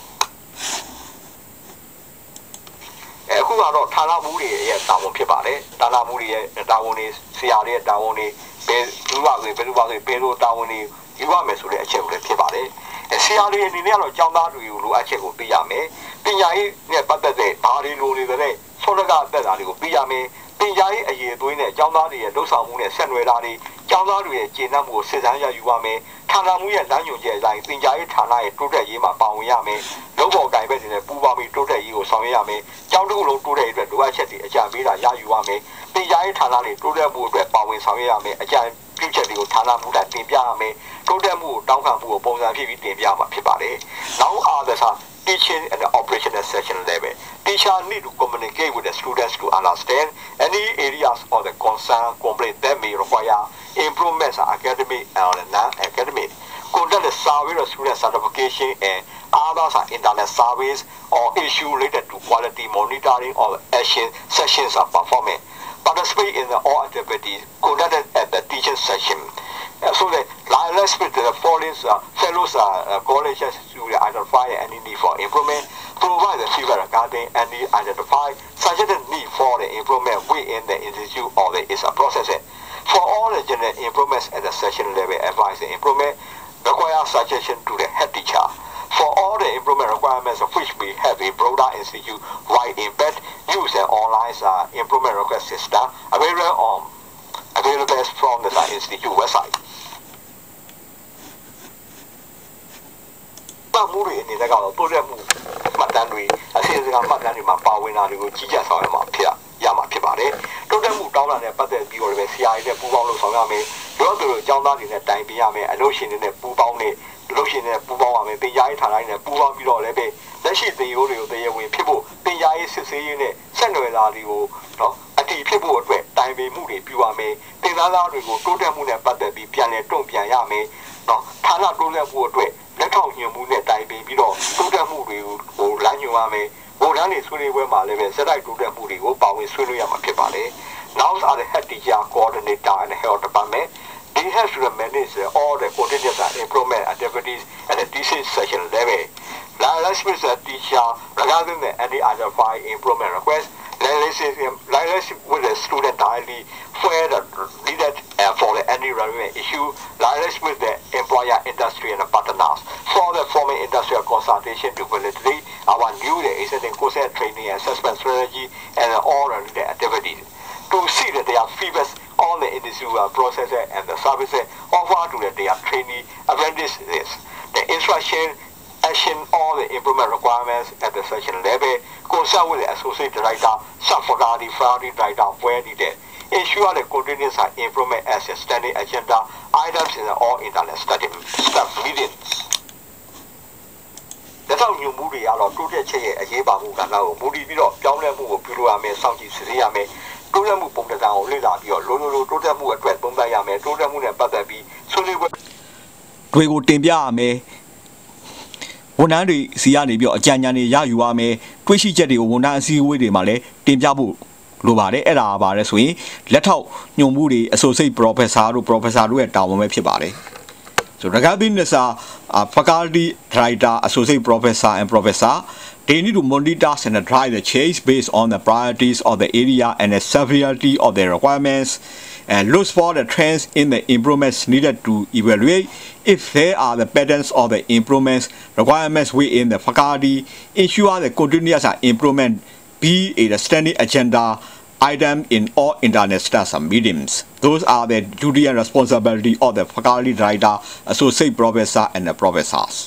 အခုကတော့ဌာနမှုတွေရဲ့တာဝန်ဖြစ်ပါတယ်ဌာနမှုတွေရဲ့တာဝန်တွေဆရာတွေရဲ့တာဝန်တွေဘယ်လူပါဆိုဘယ်လိုပါဆိုဘယ်လိုတာဝန်တွေယူရမယ်ဆိုတဲ့အချက်ကိုလည်းဖြစ်ပါတယ်ဆရာတွေအနေနဲ့ကတော့ကျောင်းသားတွေကိုလိုအပ်ချက်ကိုသိရမယ်ပညာရေးနဲ့ပတ်သက်တဲ့ဘာတွေလိုနေတယ်ဆောရကအသက်တာတွေကိုသိရမယ်ပညာရေးအရေးအသွေးနဲ့ကျောင်းသားတွေရဲ့လှုပ်ဆောင်မှုနဲ့ဆက်နွယ်တာတွေကျောင်းသားတွေရဲ့ကျေနပ်မှုကိုစစ်စမ်းရယူရမယ်ဌာနမှုရဲ့လမ်းညွှန်ချက်အတိုင်းပညာရေးဌာနရဲ့တိုးတက်ရေးမှာပါဝင်ရမယ်လုပ်ပေါ်ကိုင်ဘက်တွေနဲ့ပူးပေါင်းပြီးတိုးတက်ရေးကိုဆောင်ရွက်ရမယ်ကျောင်းတစ်ခုလုံးတိုးတက်ရေးအတွက်လိုအပ်ချက်တွေအကြံပေးတာရယူရမယ်ပညာရေးဌာနတွေတိုးတက်မှုအတွက်ပါဝင်ဆောင်ရွက်ရမယ်အကြံပြုချက်တွေကိုဌာနမှုတိုင်းတင်ပြရမယ်တိုးတက်မှုကိုတောင်းခံမှုကိုပုံစံဖြစ်ပြီးတင်ပြမှာဖြစ်ပါတယ် Now are the teaching and the operational section level. Teacher need to communicate with the students to understand any areas of the concern complaint that may require improvements in academic and non-academic. Conduct the survey of student certification and others are internet surveys or issue related to quality monitoring or action sessions of performance. Participate in the all activities conducted at the teaching session. Uh, so that let's with the foreign uh, fellows uh, colleges to identify any need for improvement, provide the feedback regarding any identify suggested need for the improvement within the institute or the is a process. For all the general improvements at the session level, advice the improvement require suggestion to the head teacher. For all the improvement requirements of which we have a broader institute wide impact, use an online uh, improvement request system available on available from the uh, institute website. မှုတွေအနေနဲ့ကတော့တိုးတက်မှုမှတ်တမ်းတွေအစီအစဉ်ကမှတ်တမ်းတွေမှာပါဝင်တာတွေကိုကြီးကြပ်ဆောင်ရမှာဖြစ်ရမှာဖြစ်ပါတယ်တိုးတက်မှုတောင်းတာနဲ့ပတ်သက်ပြီးတော့လည်းဆရာကြီးနဲ့ပူးပေါင်းလို့ဆောင်ရမယ်တို့တို့အကြောင်းသားတွေနဲ့တိုင်ပင်ရမယ်အလို့ရှင်တွေနဲ့ပူးပေါင်းနေလို့ရှင်တွေနဲ့ပူးပေါင်းရမယ်ပညာရေးဌာနတွေနဲ့ပူးပေါင်းပြီးတော့လည်းပဲလက်ရှိသင်ရိုးတွေကိုတရားဝင်ဖြစ်ဖို့ပညာရေးစစ်ဆေးရေးနဲ့ဆက်နွယ်လာတွေကိုနော်အတည်ဖြစ်ဖို့အတွက်တိုင်ပင်မှုတွေပြုရမယ်သင်သားသားတွေကိုတိုးတက်မှုနဲ့ပတ်သက်ပြီးပြန်လည်တုံ့ပြန်ရမယ်နော်ဌာနတိုးတက်မှုအတွက်လက်ထောက်ညွှန်မှုနဲ့တိုင်ပင်ပြီးတော့တိုးတက်မှုတွေကိုဟိုလမ်းညွှန်ရမယ်ဘိုလ်တန်းတွေဆွေးနွေးပွဲမှာလည်းပဲစက်တိုက်တိုးတက်မှုတွေကိုပါဝင်ဆွေးနွေးရမှာဖြစ်ပါလေ Now are the head teacher coordinator and the health department they have to manage all the continuous improvement activities at the teaching session level let's with the teacher regarding the any identified improvement request let's with the student directly where the needed uh, for the any relevant issue let's with the employer industry and the partners for the forming industrial consultation to validate our new existing course training and assessment strategy and all the activities to see that they are feedback on the individual processes and the services offered to the their trainee apprentices the instruction action all the improvement requirements at the session level consult with the associate director sub-faculty faculty director where needed ensure the continuous improvement as a standing agenda items in the all internet study staff meetings လက်ထောက်ညွှန်မှုတွေကတော့တိုးတက်ချက်ရဲ့အရေးပါမှုကဏ္ဍကိုမူတည်ပြီးတော့ပြောင်းလဲမှုကိုပြုလုပ်ရမယ်စောင့်ကြည့်စစ်ဆေးရမယ်တိုးတက်မှုပုံစံကိုလေ့လာပြီးတော့လိုလိုလိုတိုးတက်မှုအတွက်သုံးသပ်ရမယ်တိုးတက်မှုနဲ့ပတ်သက်ပြီးဆွေးနွေးပွဲတွေကိုတင်ပြရမယ်ဝန်ထမ်းတွေစီကနေပြီးတော့အကြံဉာဏ်တွေရယူရမယ်တွေးရှိချက်တွေကိုဝန်ထမ်းအစည်းအဝေးတွေမှာလည်းတင်ပြဖို့လိုပါတယ်အဲ့ဒါပါလဲဆိုရင်လက်ထောက်ညွှန်မှုတွေ associate professor တို့ professor တို့ရဲ့တာဝန်ပဲဖြစ်ပါတယ် so regarding this uh, faculty director associate professor and professor they need to monitor and drive the change based on the priorities of the area and the severity of the requirements and look for the trends in the improvements needed to evaluate if there are the patterns of the improvements requirements within the faculty ensure the continuous improvement be a standing agenda item in all internet staff meetings. Those are the duty and responsibility of the faculty director, associate professor, and the professors.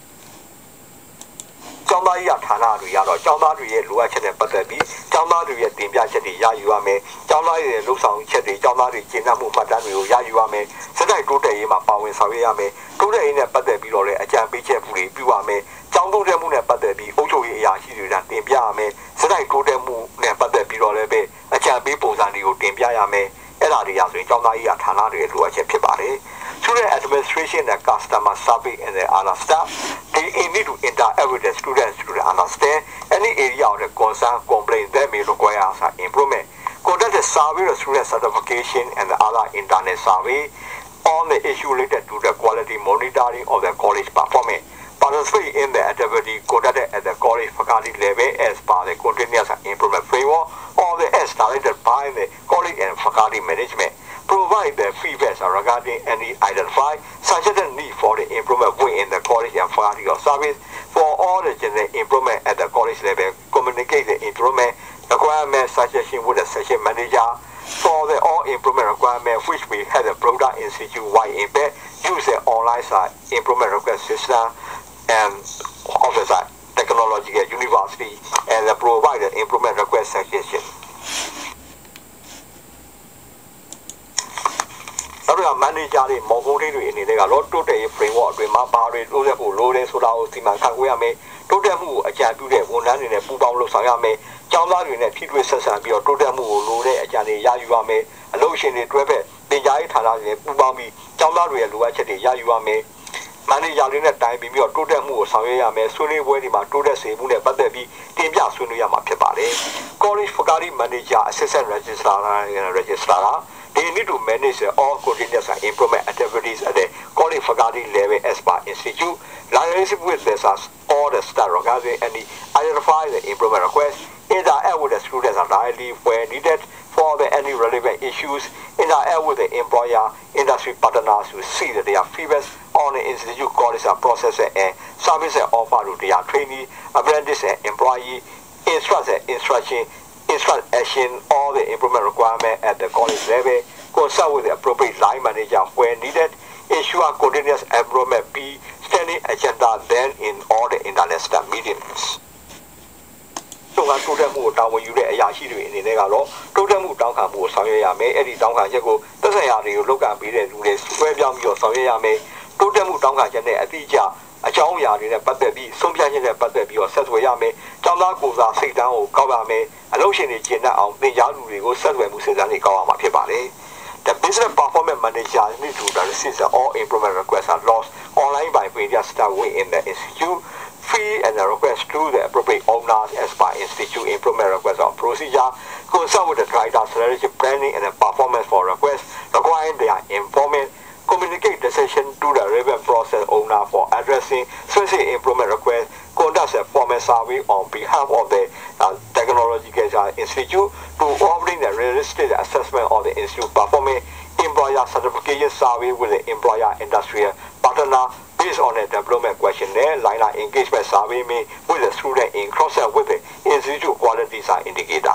ကျောင်းသားကြီးဌာနတွေကတော့ကျောင်းသားတွေရဲ့လိုအပ်ချက်နဲ့ပတ်သက်ပြီးကျောင်းသားတွေရဲ့တင်ပြချက်တွေရယူရမယ်။ကျောင်းသားတွေရဲ့လှုပ်ဆောင်ချက်တွေကျောင်းသားတွေကျင့်သုံးမှုမှတ်တမ်းတွေကိုရယူရမယ်။စက်တိုက်တိုးတက်ရေးမှာပါဝင်ဆောင်ရွက်ရမယ်။တိုးတက်ရေးနဲ့ပတ်သက်ပြီးတော့လည်းအကြံပေးချက်တွေပြုရမယ်။ကျောင်းတိုးတက်မှုနဲ့ပတ်သက်ပြီးအုပ်ချုပ်ရေးအရာရှိတွေကတင်ပြရမယ်။စက်တိုက်တိုးတက်မှုနဲ့ပတ်သက်ပြီးတော့လည်းပဲအကြံပေးပုံစံတွေကိုတင်ပြရမယ်။အဲ့ဒါတွေရဆိုရင်ကျောင်းသားကြီးဌာနတွေရဲ့လိုအပ်ချက်ဖြစ်ပါတယ်။ Through the administration and customer service and the other staff, they need to interact with the students to understand any area of the concern complaint that may require some improvement. Conduct the survey of student certification and the other internet survey on the issue related to the quality monitoring of the college performance. Participate in the activity conducted at the college faculty level as per the continuous improvement framework or the as directed by the college and faculty management. Provide the feedback regarding any identified suggested need for the improvement within the college and faculty of service for all the general improvement at the college level. Communicate the improvement requirement suggestion with the section manager for the all improvement requirement which we have the product institute wide impact. Use the online side improvement request system and officer technology at university and provide the improvement request suggestion. နောက်တော့ manager တွေမော်ကုန်းတွေအနေနဲ့ကတော့တိုးတက်ရေး framework အတွင်းမှာဘာတွေတိုးတက်ဖို့လိုလဲဆိုတာကိုစီမံခန့်ခွဲရမယ်တိုးတက်မှုကိုအကြံပြုတဲ့ဝန်ထမ်းတွေနဲ့ပူးပေါင်းလုပ်ဆောင်ရမယ်ကျောင်းသားတွေနဲ့ထိတွေ့ဆက်ဆံပြီးတော့တိုးတက်မှုကိုလိုတဲ့အကြံတွေရယူရမယ်အလုပ်ရှင်တွေတွဲဖက်တင်ကြားရေးဌာနတွေနဲ့ပူးပေါင်းပြီးကျောင်းသားတွေရဲ့လိုအပ်ချက်တွေရယူရမယ် manager တွေနဲ့တိုင်ပင်ပြီးတော့တိုးတက်မှုကိုဆောင်ရွက်ရမယ်ဆွေးနွေးပွဲတွေမှာတိုးတက်စေမှုနဲ့ပတ်သက်ပြီးတင်ပြဆွေးနွေးရမှာဖြစ်ပါတယ် college faculty manager assistant registrar and registrar they need to manage all continuous improvement activities at the college faculty level as per institute liaison with all the staff regarding any identify the improvement request interact with the students directly where needed for the any relevant issues interact with the employer industry partners to see that their feedback on the institute college process and service offer to their trainee apprentice and employee instruct instruction instruct action all the improvement requirement at the college level consult with the appropriate line manager where needed ensure continuous improvement be standing agenda then in all the internet staff meetings တိုးတက်တိုးတက်မှုကိုတာဝန်ယူတဲ့အရာရှိတွေအနေနဲ့ကတော့တိုးတက်မှုတောင်းခံမှုကိုဆောင်ရွက်ရမယ်အဲ့ဒီတောင်းခံချက်ကိုသက်ဆိုင်ရာတွေကိုလုပ်ကမ်းပေးတဲ့လူတွေဆွဲပြောင်းပြီးတော့ဆောင်ရွက်ရမယ်တိုးတက်မှုတောင်းခံချက်နဲ့အတိအကျအကြောင်းအရာတွေနဲ့ပတ်သက်ပြီးဆုံးဖြတ်ချက်နဲ့ပတ်သက်ပြီးတော့ဆက်သွယ်ရမယ်ကျောင်းသားကိုယ်စားစိတ်တမ်းကိုကောက်ရမယ်အလုပ်ရှင်တွေကျင့်တတ်အောင်သင်ကြားလူတွေကိုဆက်သွယ်မှုစဉ်းစားနေကောက်ရမှာဖြစ်ပါတယ် The business performance manager needs to receive all improvement requests are lost online by media staff within the institute fee and the request to the appropriate owners as per institute improvement request or procedure consult with the director strategy planning and the performance for requests requiring their informant communicate decision to the relevant process owner for addressing specific improvement requests conduct a formal survey on behalf of the uh, technological institute to offering the realistic assessment of the institute performing employer certification survey with the employer industrial partner based on a development questionnaire line engagement survey made with the student in cross-check with the institute quality indicator.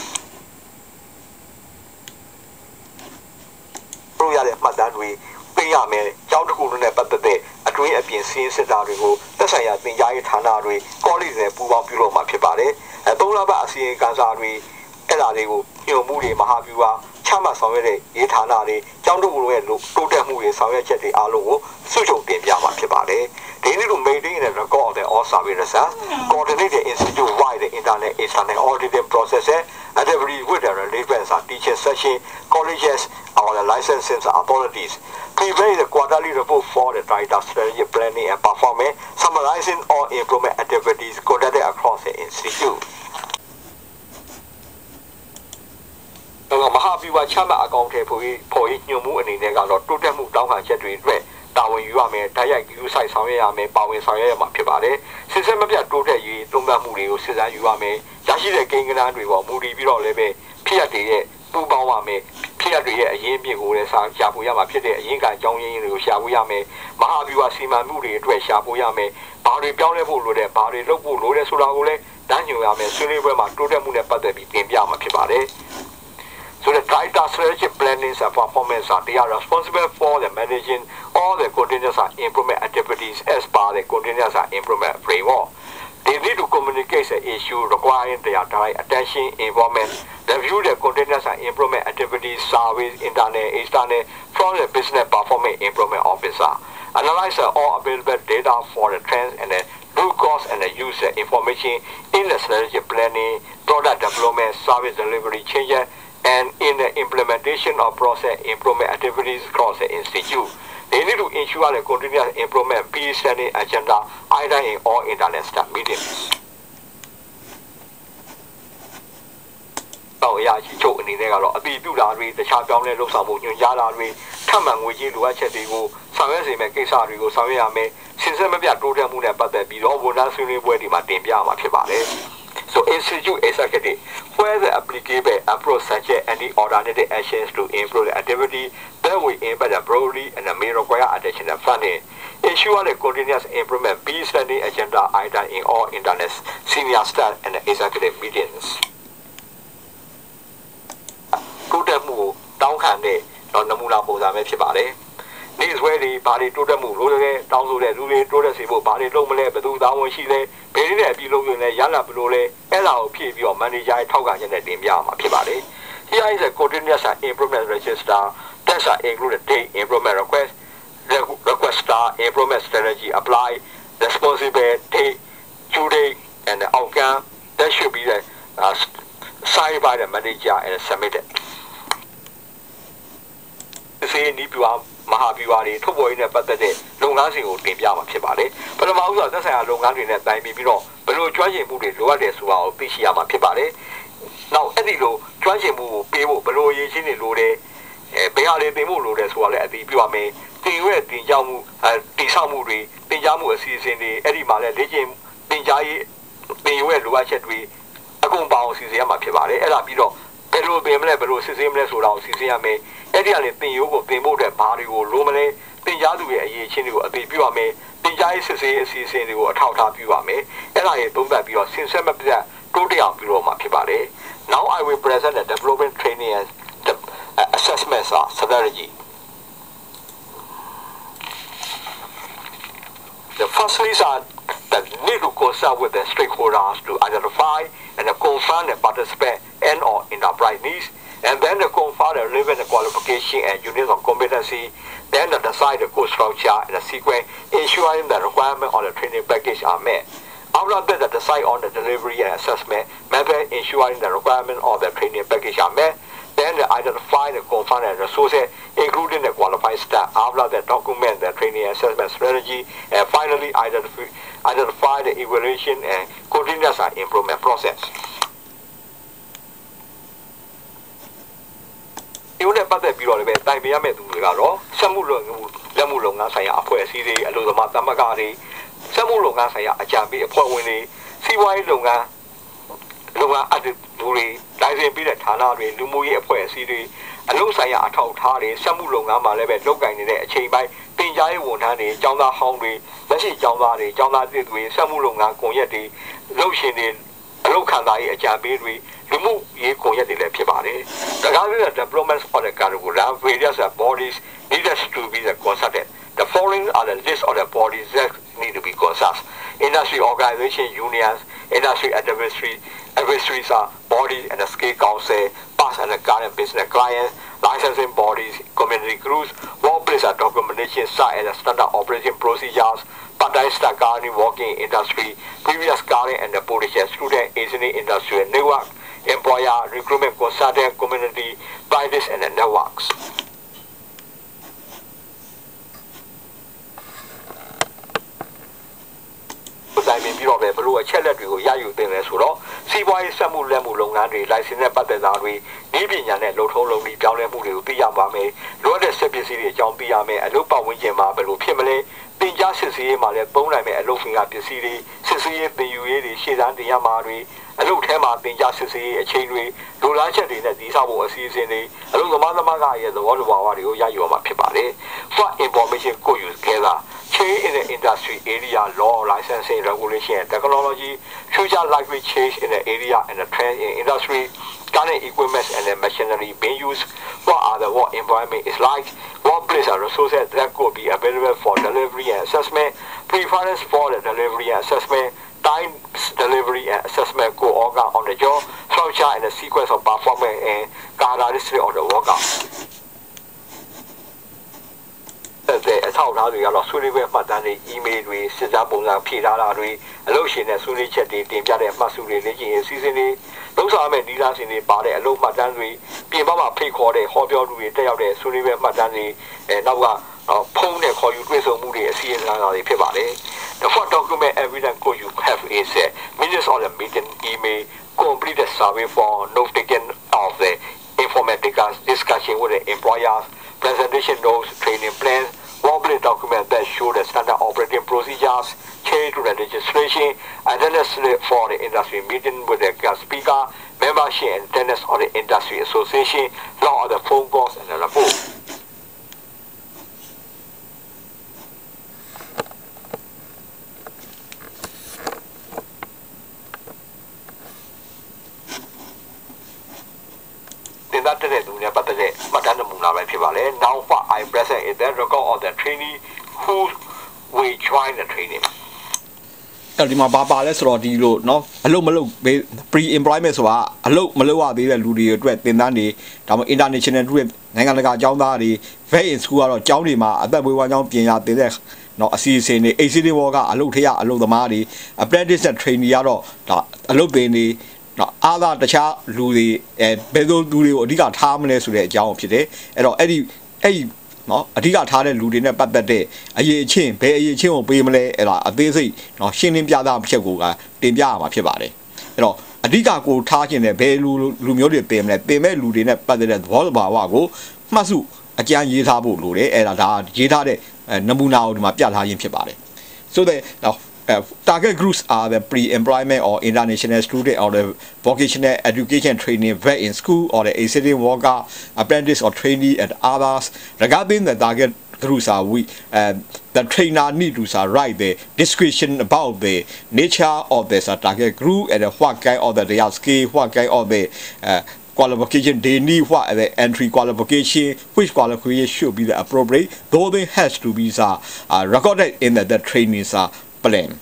တို့ရတဲ့မှတ်တမ်းတွေပေးရမယ်ကျောင်းတစ်ခုလုံးနဲ့ပတ်သက်တဲ့အအတွင်းအပြင်စည်းစစ်တာတွေကိုသက်ဆိုင်ရာသင်ကြားရေးဌာနတွေ college နဲ့ပူးပေါင်းပြုလုပ်မှာဖြစ်ပါတယ်အဲသုံးလပတ်အစီရင်ခံစာတွေအဲ့ဒါတွေကိုညွှန်မှုတွေမဟာဗျူဟာချမှတ်ဆောင်ရွက်တဲ့ရေးဌာနတွေကျောင်းတစ်ခုလုံးရဲ့တိုးတက်မှုတွေဆောင်ရွက်ချက်တွေအားလုံးကိုစုချုပ်တင်ပြမှာဖြစ်ပါတယ် They need to maintain the record of the all survey results, coordinate the institute-wide the internet external auditing process, and every with the relevant teacher session, colleges, or the licensing authorities. Prepare the quarterly report for the director strategy planning and performance, summarizing all improvement activities conducted across the institute. မဟာဗျူဟာချမှတ်အကောင့်ထဲပေါ်ပေါ်ညွှန်မှုအနေနဲ့ကတော့တိုးတက်မှုတောင်းခံချက်တွေအတွက်တာဝန်ယူရမယ်တိုက်ရိုက်ယူဆိုင်ဆောင်ရွက်ရမယ်ပါဝင်ဆောင်ရွက်ရမှာဖြစ်ပါတယ်စစ်စစ်မပြတ်တိုးတက်ရေးသုံးသပ်မှုတွေကိုစစ်စမ်းယူရမယ်ရရှိတဲ့ကိန်းဂဏန်းတွေပေါ်မူတည်ပြီးတော့လည်းပဲဖြစ်ရတဲ့ပူပေါင်းရမယ်ဖြစ်ရတဲ့အရင်းအမြစ်ကိုလည်းစာရှာဖို့ရမှာဖြစ်တဲ့အရင်းခံအကြောင်းရင်းတွေကိုရှာဖို့ရမယ်မဟာဗျူဟာစီမံမှုတွေအတွက်ရှာဖို့ရမယ်ဘာတွေပြောင်းလဲဖို့လိုတယ်ဘာတွေလုပ်ဖို့လိုတယ်ဆိုတာကိုလည်းတန်းညွှန်ရမယ်ဆွေးနွေးပွဲမှာတိုးတက်မှုနဲ့ပတ်သက်ပြီးတင်ပြမှာဖြစ်ပါတယ် So the director strategic planning and performance are they are responsible for the managing all the continuous improvement activities as per the continuous improvement framework. They need to communicate the issue requiring their direct attention, involvement, review the continuous improvement activities, service, internal, external from the business performance improvement officer. Analyze all available data for the trends and the root cause and the use the information in the strategic planning, product development, service delivery changes, and in the implementation of process improvement activities across the institute. They need to ensure the continuous improvement be standing agenda either in all internet staff meetings. တော့အရာရှိချုပ်အနေနဲ့ကတော့အပြီးပြုတာတွေတခြားပြောင်းလဲလှုပ်ဆောင်မှုညွှန်ကြားတာတွေထပ်မံငွေကြေးလိုအပ်ချက်တွေကိုဆောင်ရွက်စေမယ့်ကိစ္စတွေကိုဆောင်ရွက်ရမယ်စဉ်ဆက်မပြတ်တိုးတက်မှုနဲ့ပတ်သက်ပြီးတော့ဝန်ထမ်းဆွေးနွေးပွဲတွေမှာတင်ပြမှာဖြစ်ပါတယ် So institute executive where the applicable approach suggest any alternative actions to improve the activity that will impact broadly and may require additional funding. Ensure the continuous improvement be standing agenda item in all internet senior staff and executive meetings. တိုးတက်မှုတောင်းခံတဲ့နမူနာပုံစံပဲဖြစ်ပါတယ်။ This way ဒီဘာတွေတိုးတက်မှုလို့လဲတောင်းဆိုတဲ့လူတွေတိုးတက်စေဖို့ဘာတွေလုပ်မလဲဘယ်သူတောင်းဝန်ရှိလဲဘယ်နည်းနဲ့အပြီးလုပ်ရင်လဲရလာဘလို့လဲအဲ့ဒါကိုဖြည့်ပြီးတော့ manager ရဲ့ထောက်ခံချက်နဲ့တင်ပြမှာဖြစ်ပါတယ်။ Here is a continuous improvement register that are included date improvement request request star improvement strategy apply responsible date due date and the outcome that should be the uh, signed by the manager and submitted. ဒီနီးပြမဟာဗျူဟာတွေထုတ်ပေါ်ရင်းနဲ့ပတ်သက်တဲ့လုပ်ငန်းစဉ်ကိုတင်ပြမှာဖြစ်ပါတယ်။ပထမဦးစွာသက်ဆိုင်ရာလုပ်ငန်းတွေနဲ့တိုင်ပင်ပြီးတော့ဘယ်လိုကျွမ်းကျင်မှုတွေလိုအပ်တယ်ဆိုတာကိုသိရှိရမှာဖြစ်ပါတယ်။ နောက်အဲ့ဒီလိုကျွမ်းကျင်မှုကိုပေးဖို့ဘယ်လိုအရေးချင်းတွေလိုတယ်အဲဘယ်ဟာတွေသင်ဖို့လိုတယ်ဆိုတာလည်းအသိပြပါမယ်။တင်ရွက်တင်ကြောက်မှုအဲတိဆောက်မှုတွေတင်ကြားမှုအစီအစဉ်တွေအဲ့ဒီမှာလည်းလေ့ကျင့်တင်ကြားရေးတင်ရွက်လိုအပ်ချက်တွေအကုန်ပါအောင်စီစဉ်ရမှာဖြစ်ပါတယ်။အဲ့ဒါပြီးတော့ဘယ်လိုသင်မလဲဘယ်လိုစစ်ဆေးမလဲဆိုတာကိုစီစဉ်ရမယ်။အဲ့ဒီကနေတင်ရိုးကိုတင်ဖို့တဲ့ဘာတွေကိုလိုမလဲတင်ကြားသူရဲ့အရေးချင်းတွေကိုအသိပြပါမယ်တင်ကြားရေးစစ်ဆေးအစီအစဉ်တွေကိုအထောက်အထားပြုပါမယ်အဲ့ဒါတွေသုံးသပ်ပြီးတော့ဆင်ဆက်မပြတ်တိုးတက်အောင်ပြုလုပ်မှာဖြစ်ပါတယ် Now I will present the development training and the assessment strategy. The firstly are that need to consult with the stakeholders to identify and confirm the participant and or enterprise needs. And then the confirm the relevant qualification and units of competency, then the decide the course structure and the sequence, ensuring the requirement of the training package are met. After that, the decide on the delivery and assessment method, ensuring the requirement of the training package are met. Then the identify the confirm the resources, including the qualified staff. After that, document the training and assessment strategy, and finally identify, identify the evaluation and continuous improvement process. ဒီနဲ့ပတ်သက်ပြီးတော့လည်းပဲတိုင်ပင်ရမယ့်သူတွေကတော့စက်မှုလုပ်ငန်းလက်မှုလုပ်ငန်းဆိုင်ရာအဖွဲ့အစည်းတွေအလို့သမားသမဂ္ဂတွေစက်မှုလုပ်ငန်းဆိုင်ရာအကြံပေးအဖွဲ့ဝင်တွေစီးပွားရေးလုပ်ငန်းလုပ်ငန်းအတူတူတွေတိုင်းစင်ပြီးတဲ့ဌာနတွေလူမှုရေးအဖွဲ့အစည်းတွေအလုပ်ဆိုင်ရာအထောက်အထားတွေစက်မှုလုပ်ငန်းမှာလည်းပဲလုပ်ကိုင်နေတဲ့အချိန်ပိုင်းတင်ကြားရေးဝန်ထမ်းတွေကျောင်းသားဟောင်းတွေလက်ရှိကျောင်းသားတွေကျောင်းသားသစ်တွေစက်မှုလုပ်ငန်းကွန်ရက်တွေလုပ်ရှင်တွေအလုပ်ခံစားရေးအကြံပေးတွေလူမှုရေးကွန်ရက်တွေလည်းဖြစ်ပါတယ်။ Regarding the development of the curriculum, various bodies needed to be consulted. The following are the list of the bodies that need to be consulted. Industry organization, unions, industry advisory, advisories are bodies and the scale council, past and the current business clients, licensing bodies, community groups, workplace and documentation site and the standard operation procedures, part-time staff gardening, working industry, previous gardening and the potential student, engineering industry and network, employer, recruitment, consultant, community, private and the networks. တိုင်ပင်ပြပြီးတော့ပဲဘလို့အချက်လက်တွေကိုရယူသင့်လဲဆိုတော့စီးပွားရေးစက်မှုလက်မှုလုပ်ငန်းတွေ license နဲ့ပတ်သက်တာတွေဤပညာနဲ့လုံထုံးလုံပြီးပြောင်းလဲမှုတွေကိုသိရပါမယ်လိုအပ်တဲ့စက်ပစ္စည်းတွေအကြောင်းသိရမယ်အလုပ်ပတ်ဝန်းကျင်မှာဘယ်လိုဖြစ်မလဲတင်ကြားစစ်ဆေးရေးမှာလည်းပုံနိုင်မဲ့အလုပ်ဖင်ကပစ္စည်းတွေစစ်ဆေးရေးသင်ယူရေးတွေရှေ့တန်းတင်ရမှာတွေအလုပ်ထဲမှာတင်ကြားစစ်ဆေးရေးအချိန်တွေလိုလားချက်တွေနဲ့ဒီဆောက်ဖို့အစီအစဉ်တွေအလုပ်သမားသမားကရဲ့သဘောတူပါဝါတွေကိုရယူရမှာဖြစ်ပါတယ် For information ကိုယူခဲ့တာ change in the industry area law licensing regulation and technology future likely change in the area and the trend in industry current equipment and the machinery being used what are the work environment is like what place are resources that could be available for delivery and assessment preference for the delivery and assessment time delivery and assessment go organ on the job structure and the sequence of performance and characteristics of the worker တဲ့အထောက်အထားတွေကတော့ဆွေးနွေးပွဲမှတ်တမ်းတွေ email တွေစစ်စားပုံစံဖြည့်ထားတာတွေအလုပ်ရှင်နဲ့ဆွေးနွေးချက်တွေတင်ပြတဲ့အမှတ်စုတွေလေ့ကျင့်ရေးအစီအစဉ်တွေလုံးဆောင်မဲ့ဒီလာရှင်တွေပါတဲ့အလုပ်မှတ်တမ်းတွေပြင်ပမှာဖိတ်ခေါ်တဲ့ဟောပြောသူတွေတက်ရောက်တဲ့ဆွေးနွေးပွဲမှတ်တမ်းတွေအဲနောက်ကဖုန်းနဲ့ခေါ်ယူတွေ့ဆုံမှုတွေအစီအစဉ်လာတွေဖြစ်ပါတယ် The first document evidence could you have is uh, minutes of the meeting email complete the survey for note taken of the informatica discussion with the employers presentation notes training plans Wobbly document that show the standard operating procedures, change to the legislation, attendance for the industry meeting with the guest speaker, membership and attendance of the industry association, law of the phone calls and the report. တင်သားတဲ့သူနဲ့ပတ်သက်တဲ့မှတ်တမ်းနမူနာပဲဖြစ်ပါလေ Now what I present is the record of the trainee who will join the training အဲ့ဒီမှာဘာပါလဲဆိုတော့ဒီလိုเนาะအလုပ်မလုပ် pre employment ဆိုတာအလုပ်မလုပ်ရသေးတဲ့လူတွေအတွက်တင်တန်းတွေဒါမှ international တွေနိုင်ငံတကာအကြောင်းသားတွေ vet in school ကတော့အကြောင်းတွေမှာအသက်မွေးဝမ်းကြောင်းပြင်ရတင်တဲ့เนาะအစီအစဉ်တွေ accident work ကအလုပ်ထရအလုပ်သမားတွေ apprentice နဲ့ trainee ကတော့ဒါအလုပ်ပင်တွေနော်အားသာတခြားလူတွေအဲဘယ်လိုလူတွေကိုအဓိကထားမလဲဆိုတဲ့အကြောင်းဖြစ်တယ်အဲ့တော့အဲ့ဒီအဲ့ဒီနော်အဓိကထားတဲ့လူတွေနဲ့ပတ်သက်တဲ့အရေးအချင်းဘယ်အရေးချင်းကိုပေးမလဲအဲ့ဒါအသေးစိတ်နော်ရှင်းလင်းပြသဖြစ်ကိုကတင်ပြရမှာဖြစ်ပါတယ်အဲ့တော့အဓိကကိုထားခြင်းနဲ့ဘယ်လူလူမျိုးတွေပေးမလဲတင်မဲ့လူတွေနဲ့ပတ်သက်တဲ့သဘောတဘာဝကိုမှတ်စုအကြံရေးထားဖို့လိုတယ်အဲ့ဒါဒါရေးထားတဲ့နမူနာကိုဒီမှာပြထားခြင်းဖြစ်ပါတယ် so that now Uh, target groups are the pre-employment or international student or the vocational education training vet in school or the existing worker, apprentice or trainee and others. Regarding the target groups are we uh, the trainer need to uh, write the description about the nature of this uh, target group and uh, what kind of the their skill, what kind of the uh, qualification they need, what the entry qualification, which qualification should be the appropriate. Though they has to be uh, uh, recorded in the, the trainings uh, plan.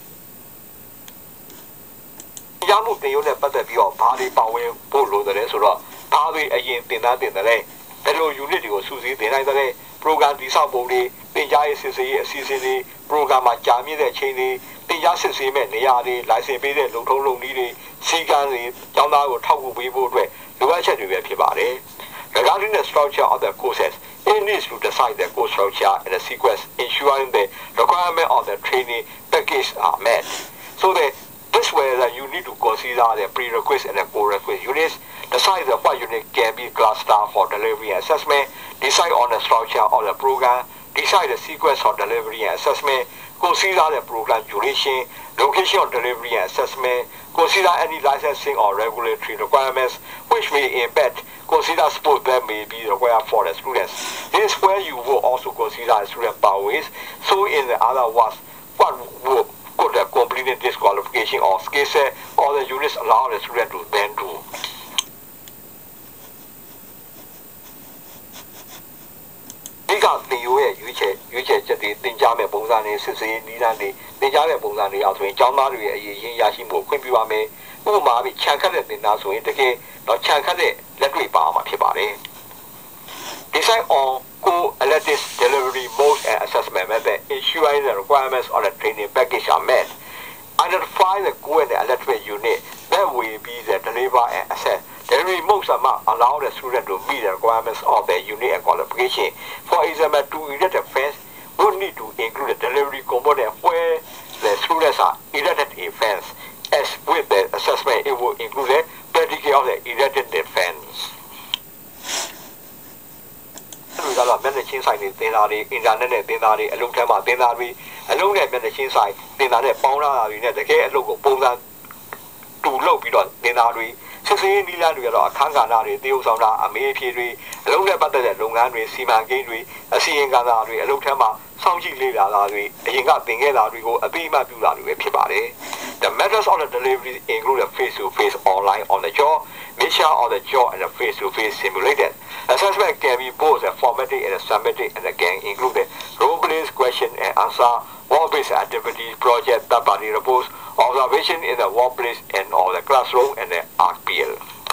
ရမှုတင်ရုံနဲ့ပတ်သက်ပြီးတော့ဘာတွေပါဝင်ဖို့လိုတယ်ဆိုတော့ဘာတွေအရင်တင်သားတင်တယ်လဲဘယ်လို unit တွေကိုစုစည်းတင်နိုင်တယ်လဲ program တိဆောက်ပုံတွေတင်ကြားရေးစစ်ဆေးရေးအစီအစဉ်တွေ program မှာကြာမြင့်တဲ့အချိန်တွေတင်ကြားစစ်ဆေးမဲ့နေရာတွေ license ပေးတဲ့လုံထုံးလုံနည်းတွေစီကံတွေကျောင်းသားကိုထောက်ကူပေးဖို့အတွက်လိုအပ်ချက်တွေပဲဖြစ်ပါတယ် Regarding the structure of the courses it needs to decide the course structure and the sequence ensuring the requirement of the training package are met so that this way that you need to consider the prerequisites and the co-requisite units, decide the what unit can be clustered for delivery and assessment, decide on the structure of the program, decide the sequence of delivery and assessment, consider the program duration, location of delivery and assessment, consider any licensing or regulatory requirements which may impact, consider support that may be required for the students. This is where you will also consider the student pathways, so in the other words, what will could have completed this qualification or skill set or the units allow the student to then do. ဒီကသင်ယူရဲ့ရွေးချယ်ရွေးချယ်ချက်တွေသင်ကြားမဲ့ပုံစံတွေစစ်ဆေးနည်းလမ်းတွေသင်ကြားတဲ့ပုံစံတွေအောင်ဆိုရင်ကျောင်းသားတွေရဲ့အရေးရင်းရရှိမှုခွင့်ပြုပါမယ်ဥပမာပြီးခြံခတ်တဲ့သင်သားဆိုရင်တကယ်တော့ခြံခတ်တဲ့လက်တွေ့ပါအောင်မှာဖြစ်ပါတယ် Decide on co-elective delivery modes and assessment method, ensuring the requirements of the training package are met. Identify the core and the electric unit that will be the deliver and assess. Delivery modes are not allow the student to meet the requirements of the unit and qualification. For example, to erect a fence, we need to include the delivery component where the students are erected a တာတွေအင်တာနက်နဲ့တင်တာတွေအလုပ်ထဲမှာတင်တာတွေအလုပ်နဲ့မျက်နှာချင်းဆိုင်တင်တာနဲ့ပေါင်းတာတွေနဲ့တကယ်အလုပ်ကိုပုံစံတူလုပ်ပြီးတော့တင်တာတွေစစ်စေးနီလာတွေကတော့အခန်းကဏ္ဍတွေတရုပ်ဆောင်တာအမေးအဖြေတွေအလုပ်နဲ့ပတ်သက်တဲ့လုပ်ငန်းတွေစီမံကိန်းတွေအစီရင်ခံစာတွေအလုပ်ထဲမှာစောင့်ကြည့်လေ့လာတာတွေအရင်ကသင်ခဲ့တာတွေကိုအသိအမှတ်ပြုတာတွေပဲဖြစ်ပါတယ် The methods of the delivery include a face-to-face online on the job, mission on the job and a face-to-face simulated. Assessment can be both a formative and a summative and again include the role-based question and answer, work-based activities, project, third-party reports, observation in the workplace and or the classroom and the R P L.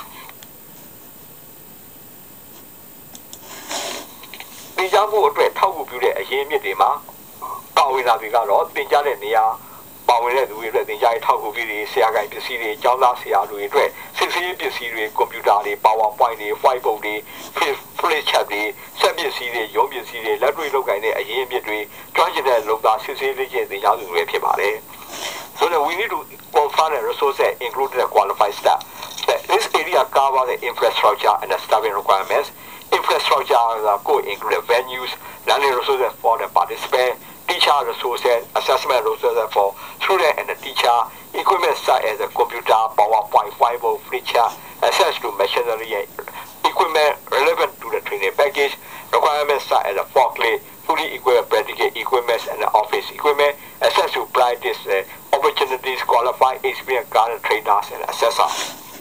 ဒီကြောင့်မို့အတွက်ထောက်ကူပြုတဲ့အရေးမြစ်တွေမှာပါဝင်လာတွေကတော့သင်ကြားတဲ့နေရာပါဝင်တဲ့သူတွေအတွက်သင်ကြားရေးထောက်ကူပြုတွေဆရာကိုင်ပစ္စည်းတွေကျောင်းသားဆရာတွေအတွက်စစ်ဆေးပစ္စည်းတွေကွန်ပျူတာတွေ PowerPoint တွေ Whiteboard တွေ Flip chart တွေစက်ပစ္စည်းတွေရုံးပစ္စည်းတွေလက်တွေ့လုပ်ကိုင်တဲ့အရေးမြစ်တွေကျွမ်းကျင်တဲ့လုပ်သားစစ်ဆေးလေ့ကျင့်သင်ကြားသူတွေဖြစ်ပါတယ် So that we need to confirm the resources including the qualified staff. This area covers the infrastructure and the staffing requirements. Infrastructure could include the venues, learning resources for the participants, teacher resources, assessment resources for students and the teacher, equipment such as the computer, PowerPoint, Whiteboard, Flip chart, access to machinery and equipment relevant to the training package, requirements such as the forklift, fully equipped practical equipment and the office equipment, access to practice uh, opportunities, qualified experience garden trainers and assessors.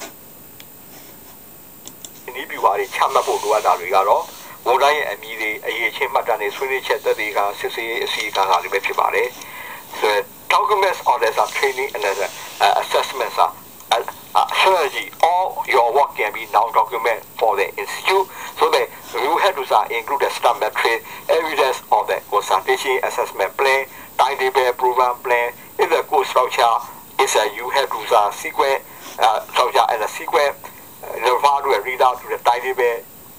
ဒီပြပါရီချမှတ်ဖို့လိုအပ်တာတွေကတော့ဝန်တိုင်းရဲ့အမည်တွေအရေးချင်းမှတ်တမ်းတွေဆွေးနွေးချက်သက်သေကစစ်ဆေးအစီအကံတွေပဲဖြစ်ပါတယ်။ So documents or there's a training and there's a uh, assessments are uh, strategy all your work can be now documented for the institute so that you have to uh, include the staff metric evidence of the consultation assessment plan timetable program plan if the course structure is a you have to uh, sequence uh, structure and a sequence uh, refer to a read out to the timetable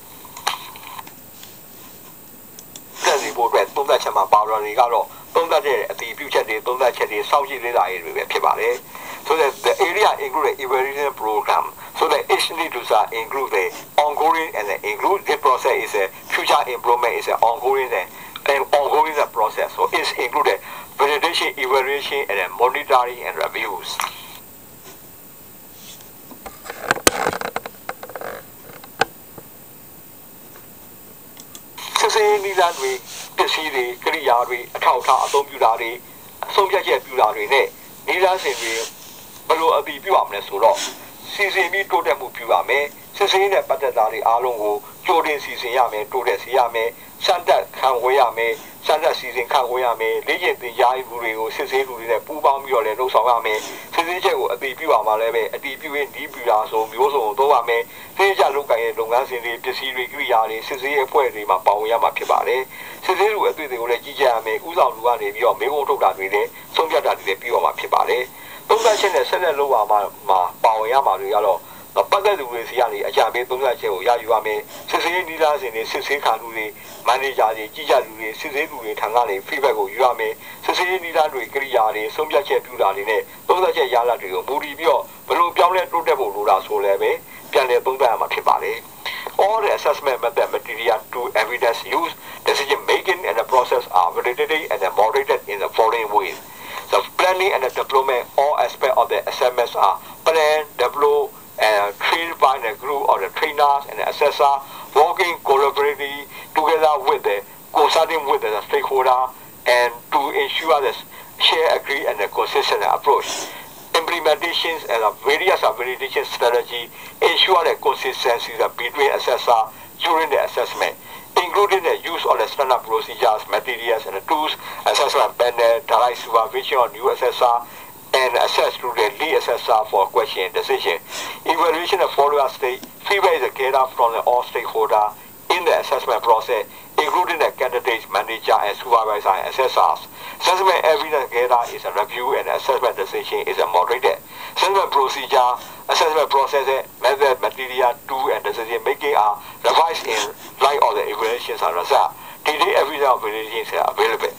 သက်စီဖို့အတွက်သုံးသပ်ချက်မှာပါတော်တွေကတော့သုံးသပ်တဲ့အတည်ပြုချက်တွေသုံးသပ်ချက်တွေစောင့်ကြည့်လေ့လာရေးတွေပဲဖြစ်ပါတယ် So that the area include the evaluation program so that each need to include the ongoing and the include the process is a future improvement is an ongoing and, and ongoing the process so it's included validation evaluation and then monitoring and reviews စစ်စေးနီလာတွေပစ္စည်းတွေကိရိယာတွေအထောက်အထားအသုံးပြုတာတွေအဆုံးဖြတ်ချက်ပြုတာတွေနဲ့နီလာစင်တွေဘယ်လိုအပြီးပြုရမလဲဆိုတော့စီစဉ်ပြီးတိုးတက်မှုပြုရမယ်စစ်စေးနဲ့ပတ်သက်တာတွေအားလုံးကိုကြိုတင်စီစဉ်ရမယ်တိုးတက်စီရမယ်စံတက်ခံဝဲရမယ်စံတက်စီစဉ်ခံဝဲရမယ်လေ့ကျင့်သင်ကြားရေးမှုတွေကိုစစ်စေးလူတွေနဲ့ပူးပေါင်းပြီးတော့လည်းလှုပ်ဆောင်ရမယ်စစ်စေးချက်ကိုအပြီးပြုရမှာလည်းပဲအပြီးပြုရင်ဒီပြူတာဆိုမျိုးစုံသုံးရမယ်သိကြလုပ်ကိုင်ရဲ့လုပ်ငန်းစဉ်တွေပစ္စည်းတွေကိရိယာတွေစစ်စေးအဖွဲ့တွေမှာပါဝင်ရမှာဖြစ်ပါတယ်စစ်စေးလူအတွေ့အကြုံတွေကိုလည်းကြီးကြပ်ရမယ်ဥဆောင်လူကနေပြီးတော့မေးခွန်းထုတ်တာတွေလည်းဆုံးဖြတ်တာတွေလည်းပြီးတော့မှာဖြစ်ပါတယ်သုံးသပ်ချက်နဲ့ဆက်လက်လုပ်ရမှာမှာပါဝင်ရမှာတွေကတော့ပတ်သက်သူတွေစီကနေအကြံပေးသုံးသပ်ချက်ကိုရယူရမယ်စစ်စေးနီးလာစဉ်တွေစစ်စေးခံလူတွေမန်နေဂျာတွေကြီးကြပ်လူတွေစစ်စေးလူတွေထံကနေ feedback ကိုယူရမယ်စစ်စေးနီးလာတွေကိရိယာတွေဆုံးဖြတ်ချက်ပြုတာတွေနဲ့သုံးသပ်ချက်ရလာတွေကိုမူတည်ပြီးတော့ဘယ်လိုပြောင်းလဲတိုးတက်ဖို့လိုတာဆိုလဲပဲပြန်လည်သုံးသပ်ရမှာဖြစ်ပါတယ် All the assessment method material to evidence use decision making and the process are validated and moderated in the following ways the planning and the deployment all aspects of the assessments are planned developed and trained by the group of the trainers and the assessors working collaboratively together with the consulting with the stakeholder and to ensure the share agree and the consistent approach implementations and the various validation strategy ensure the consistency between assessor during the assessment including the use of the standard procedures materials and the tools assessment panel direct supervision on new assessor and access to the lead assessor for question and decision. Evaluation of follow-up stage, feedback is gathered from the all stakeholders in the assessment process, including the candidates, manager, and supervisor and assessors. Assessment evidence gathered is a review and assessment decision is a moderated. Assessment procedure, assessment process, method, material, tool, and decision making are revised in light of the evaluations and results. Today, evidence of evaluations are available.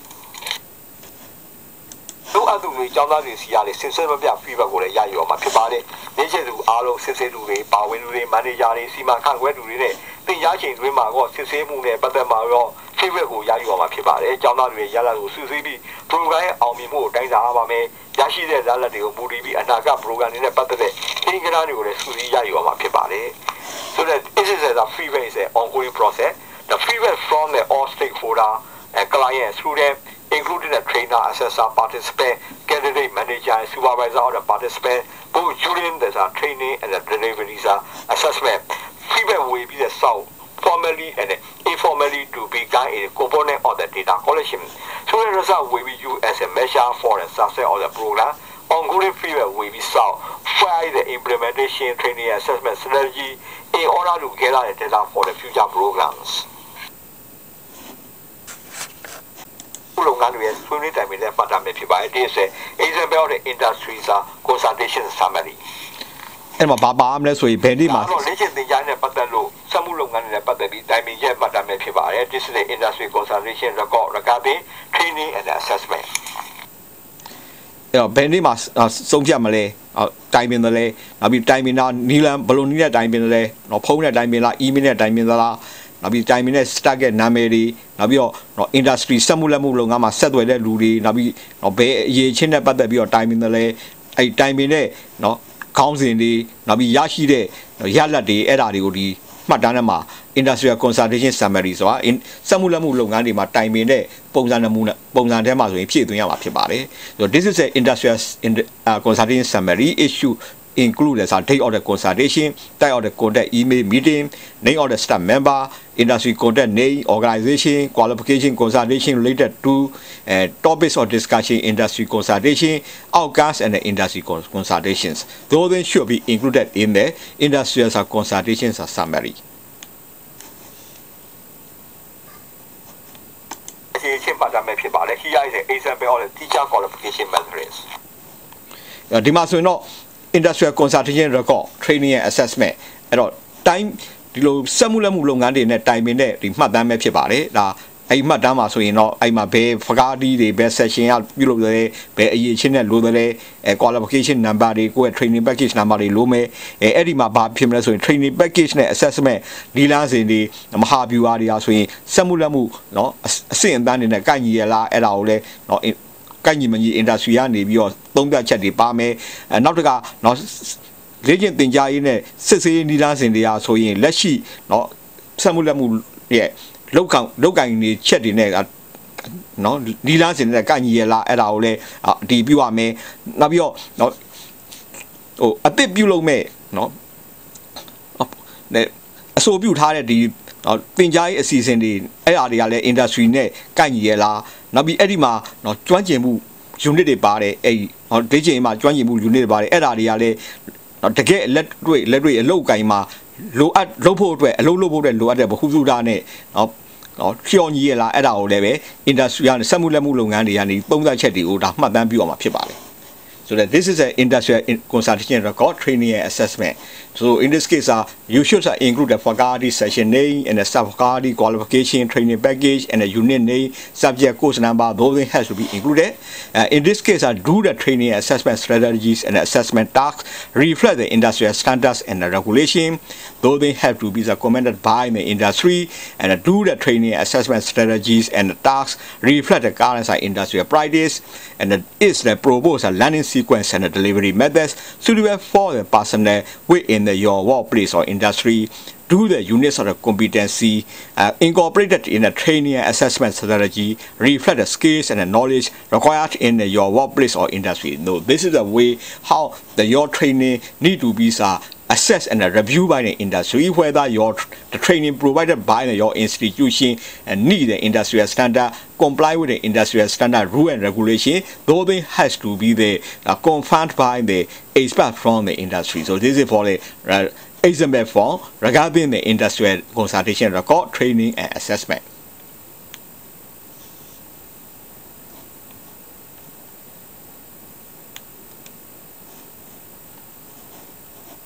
တို့အတူတွေကျောင်းသားတွေစီရလေစစ်စစ်မပြ feedback ကိုလည်းရယူအောင်မှာဖြစ်ပါတယ်။နေချင်သူအားလုံးစစ်စစ်လူတွေပါဝင်လူတွေမန်နေဂျာတွေစီမံခန့်ခွဲသူတွေနဲ့တင်ရချိန်တွင်မှာတော့စစ်ဆေးမှုနဲ့ပတ်သက်မှာရော feedback ကိုရယူရမှာဖြစ်ပါတယ်။ကျောင်းသားတွေရလာကိုစစ်ဆေးပြီး program ရဲ့အောင်မြင်မှုကိုတိုင်းစားရပါမယ်။ရရှိတဲ့ရလဒ်တွေကိုမူတည်ပြီးအနာဂတ် program တွေနဲ့ပတ်သက်တဲ့အင်္ဂါတွေကိုလည်းစုစည်းရယူရမှာဖြစ်ပါတယ်။ So that this is a feedback is an ongoing process. The feedback from the all stakeholder and client, student, including the trainer, assessor, participant, candidate, manager, and supervisor of the participant, both during the training and the delivery assessment. Feedback will be the sound formally and informally to become a component of the data collection. So the result will be used as a measure for the success of the program. Ongoing feedback will be sought while the implementation, training, and assessment strategy in order to gather the data for the future programs. လုပ်ငန်းတွေဆွေးနွေးတိုင်ပင်တဲ့ပတ်တာမျိုးဖြစ်ပါတယ်ဒီဆို example တဲ့ industry စာ consultation summary အဲ့မှာဘာပါမလဲဆိုရင်ဘယ်နေ့မှာတော့လေ့ကျင့်သင်ကြားနဲ့ပတ်သက်လို့စက်မှုလုပ်ငန်းတွေနဲ့ပတ်သက်ပြီးတိုင်ပင်ရဲ့ပတ်တာမျိုးဖြစ်ပါတယ် this is the industry consultation record regarding training and assessment အဲ့တော့ဘယ်နေ့မှာစုံဖြတ်မလဲတိုင်ပင်တယ်လဲနောက်ပြီးတိုင်ပင်တာနီလန်ဘယ်လိုနည်းနဲ့တိုင်ပင်တယ်လဲတော့ဖုန်းနဲ့တိုင်ပင်လား email နဲ့တိုင်ပင်သလားနောက်ပြီးတိုင်ပင်တဲ့ start ရဲ့နာမည်တွေနောက်ပြီးတော့ industry စက်မှုလက်မှုလုပ်ငန်းမှာဆက်သွယ်တဲ့လူတွေနောက်ပြီးတော့ဘယ်အရေးချင်းနဲ့ပတ်သက်ပြီးတော့တိုင်ပင်တယ်လဲအဲ့တိုင်ပင်တဲ့နော်ခေါင်းစဉ်တွေနောက်ပြီးရရှိတဲ့ရလဒ်တွေအဲ့ဒါတွေကိုဒီမှတ်တမ်းထဲမှာ industrial consultation summary ဆိုတာစက်မှုလက်မှုလုပ်ငန်းတွေမှာတိုင်ပင်တဲ့ပုံစံနမူနာပုံစံထဲမှာဆိုရင်ဖြည့်သွင်းရမှာဖြစ်ပါတယ်ဆိုတော့ this is an industrial consultation summary issue include the date of the consultation, type of the contact email meeting, name of the staff member, industry contact name, organization, qualification consultation related to uh, topics of discussion, industry consultation, outcomes and the industry consultations. Those things should be included in the industrial consultations summary. ဒီချင်းပါတာမဲ့ဖြစ်ပါတယ် Here is an example of the teacher qualification matrix. ဒီမှာဆိုရင်တော့industrial consultation record training and assessment အဲ့တော့ time ဒီလိုစက်မှုလက်မှုလုပ်ငန်းတွေနဲ့တိုင်ပင်တဲ့ဒီမှတ်တမ်းပဲဖြစ်ပါတယ်ဒါအဲ့မှတ်တမ်းမှာဆိုရင်တော့အဲ့မှာဘယ် faculty တွေဘယ် session ကပြုလုပ်တယ်ဘယ်အရေးချင်းနဲ့လိုတယ်အဲ qualification number တွေကိုယ့်ရဲ့ training package number တွေလိုမယ်အဲအဲ့ဒီမှာဘာဖြစ်မလဲဆိုရင် training package နဲ့ assessment ဒီလားစဉ်တွေမဟာဗျူဟာတွေအားဆိုရင်စက်မှုလက်မှုเนาะအဆင့်အတန်းတွေနဲ့ကိုက်ညီရလားအဲ့ဒါကိုလည်းเนาะကိုက်ညီမညီ industry ကနေပြီးတော့သုံးသပ်ချက်တွေပါမယ်အဲနောက်တစ်ခါเนาะလေ့ကျင့်သင်ကြားရေးနဲ့စစ်ဆေးရေးနီလာစဉ်တွေအားဆိုရင်လက်ရှိเนาะစက်မှုလက်မှုရဲ့လောက်ကောင်လောက်ကင်တွေချက်တွေနဲ့เนาะနီလာစဉ်တွေကညီရလားအဲ့ဒါကိုလည်းဒီပြုရမယ်နောက်ပြီးတော့เนาะဟိုအသစ်ပြုလုပ်မဲ့เนาะအဆိုပြုထားတဲ့ဒီသင်ကြားရေးအစီအစဉ်တွေအဲ့အရာတွေကလည်း industry နဲ့ကိုက်ညီရလားနောက်ပြီးအဲ့ဒီမှာเนาะကျွမ်းကျင်မှု unit တွေပါတယ်အဲ့ဒီเนาะဒေးကျင်မှာကျွမ်းကျင်မှု unit တွေပါတယ်အဲ့ဒါတွေကလည်းတကယ်လက်တွေ့လက်တွေ့အလုပ်ကိုင်မှာလိုအပ်လုပ်ဖို့အတွက်အလုပ်လုပ်ဖို့အတွက်လိုအပ်တဲ့ဗဟုသုတနဲ့เนาะเนาะဖြော်ညီရလားအဲ့ဒါကိုလည်းပဲ industry ကနေစက်မှုလက်မှုလုပ်ငန်းတွေကနေပုံစံချက်တွေကိုဒါမှတ်တမ်းပြုအောင်မှာဖြစ်ပါတယ် So that this is an industrial consultation record training and assessment. So in this case, uh, you should uh, include the faculty session name and the sub-faculty qualification training package and the unit name, subject course number. Those things has to be included. Uh, in this case, uh, do the training and assessment strategies and assessment tasks reflect the industrial standards and the regulation. Those things have to be recommended by the industry and uh, do the training and assessment strategies and the tasks reflect the current uh, industrial practice and uh, is the proposed uh, learning sequence and the delivery methods suitable for the personnel within the, your workplace or industry. Do the units of the competency uh, incorporated in the training and assessment strategy reflect the skills and the knowledge required in the, your workplace or industry. No, this is the way how the your training need to be uh, assessed and reviewed by the industry, whether your the training provided by the, your institution and need the industrial standard, comply with the industrial standard rule and regulation. Those things has to be the uh, confirmed by the expert from the industry. So this is for the uh, example form regarding the industrial consultation record training and assessment.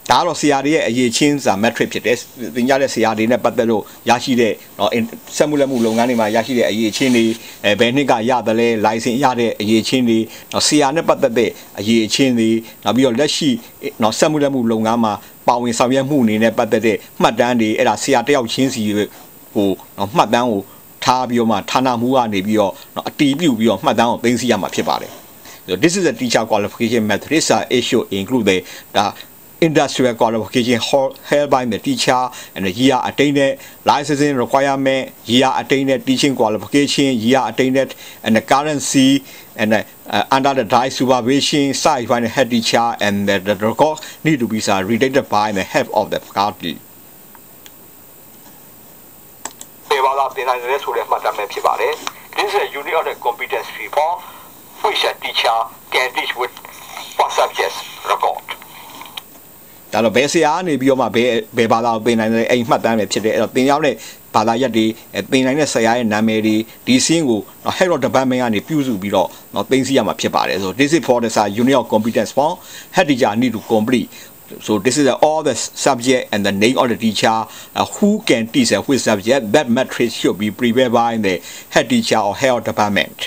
ဒါကတော့ C R D ရဲ့အရေးချင်းစာ metric ဖြစ်တယ်သင်ကြားတဲ့ C R D နဲ့ပတ်သက်လို့ရရှိတဲ့နော်စက်မှုလက်မှုလုပ်ငန်းတွေမှာရရှိတဲ့အရေးချင်းတွေအဲဘယ်နှစ်ကရတယ်လဲ license ရတဲ့အရေးချင်းတွေနော် C R နဲ့ပတ်သက်တဲ့အရေးချင်းတွေနောက်ပြီးတော့လက်ရှိနော်စက်မှုလက်မှုလုပ်ငန်းမှာပါဝင်ဆောင်ရွက်မှုအနေနဲ့ပတ်သက်တဲ့မှတ်တမ်းတွေအဲ့ဒါ C R တယောက်ချင်းစီဟိုနော်မှတ်တမ်းကိုထားပြီးတော့မှဌာနမှုကနေပြီးတော့နော်အတီးပြုတ်ပြီးတော့မှတ်တမ်းကိုသိမ်းဆည်းရမှာဖြစ်ပါတယ် So this is a teacher qualification method. This uh, issue include the, the industrial qualification held by the teacher and the year attained licensing requirement, year attained teaching qualification, year attained and the currency and the, uh, under the direct supervision side by the head teacher and the, the record need to be uh, redacted by the head of the faculty. ဘာသာသင်နိုင်တဲ့ဆိုတဲ့မှတ်တမ်းပဲဖြစ်ပါတယ် This is a unit of the competency for which a teacher can teach with what subjects record ဒါတော့ဘယ်ဆရာကနေပြီးတော့မှဘယ်ဘယ်ဘာသာကိုသင်နိုင်တဲ့အဲ့မှတ်တမ်းပဲဖြစ်တယ်အဲ့တော့သင်ရောက်တဲ့ဘာသာရပ်တွေသင်နိုင်တဲ့ဆရာရဲ့နာမည်တွေဒီစင်းကို head of department ကနေပြုစုပြီးတော့เนาะသိသိရမှာဖြစ်ပါတယ်ဆို this is for the unit of competence form head teacher need to complete So this is uh, all the subject and the name of the teacher uh, who can teach uh, which subject that matrix should be prepared by the head teacher or head of department.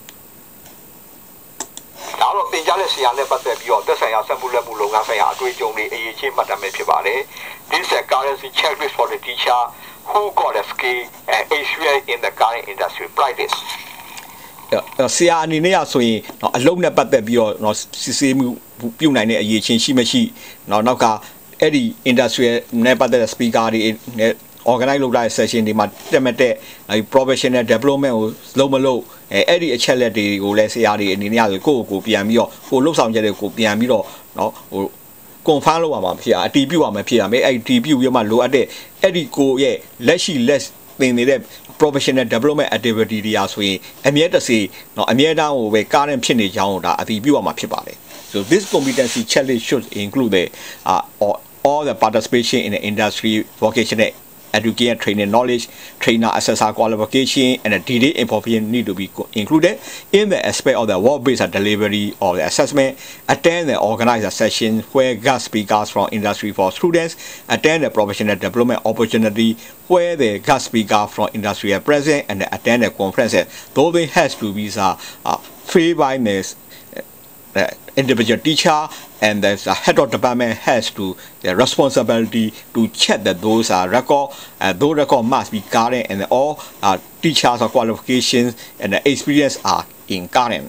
ဒါတော့သင်ကြားတဲ့ဆရာနဲ့ပတ်သက်ပြီးတော့သက်ဆိုင်ရာစက်မှုလက်မှုလုပ်ငန်းဆိုင်ရာအတွေ့အကြုံတွေအရေးချင်းမှတ်တမ်းပဲဖြစ်ပါတယ် This is a currency checklist for the teacher who got a skill and experience in the current industry practice. ဆရာအနေနဲ့ဆိုရင်အလုံးနဲ့ပတ်သက်ပြီးတော့နော်စစ်ဆေးမှုပြုတ်နိုင်တဲ့အရေးချင်းရှိမရှိနော်နောက်ကအဲ့ဒီ industry နဲ့ပတ်သက်တဲ့ speaker တွေနဲ့ organize လုပ်လိုက် session တွေမှာတက်မဲ့တဲ့ professional development ကိုလုံးမလို့အဲအဲ့ဒီအချက်လက်တွေကိုလည်းဆရာတွေအနေနဲ့ဆိုကိုယ့်ကိုယ်ပြန်ပြီးတော့ကိုလှုပ်ဆောင်ချက်တွေကိုပြန်ပြီးတော့နော်ဟို confirm လုပ်ရမှာဖြစ်အတီးပြုတ်ရမှာဖြစ်ရမယ်အဲ့ဒီပြုတ်ရမှလိုအပ်တဲ့အဲ့ဒီကိုရဲ့လက်ရှိလက်သင်နေတဲ့ professional development activity တွေအားဆိုရင်အမြဲတစေနော်အမြဲတမ်းဟိုပဲကားနဲ့ဖြစ်နေကြအောင်ဒါအတီးပြုတ်ရမှာဖြစ်ပါတယ် So this competency challenge should include the uh, all, all the participation in the industry vocational education training knowledge trainer assessor qualification and the detailed information need to be included in the aspect of the work-based delivery of the assessment attend the organized session where guest speakers from industry for students attend the professional development opportunity where the guest speaker from industry are present and attend the conferences though they has to be uh, uh, free by this the individual teacher and the head of department has to the responsibility to check that those are record and those record must be current and all uh, teachers or qualifications and the experience are in current.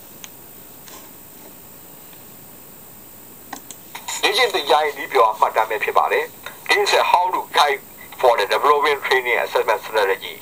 ဒီချင်းတရားရေးပြောမှတ်တမ်းပဲဖြစ်ပါတယ် This is how to guide for the development training assessment strategy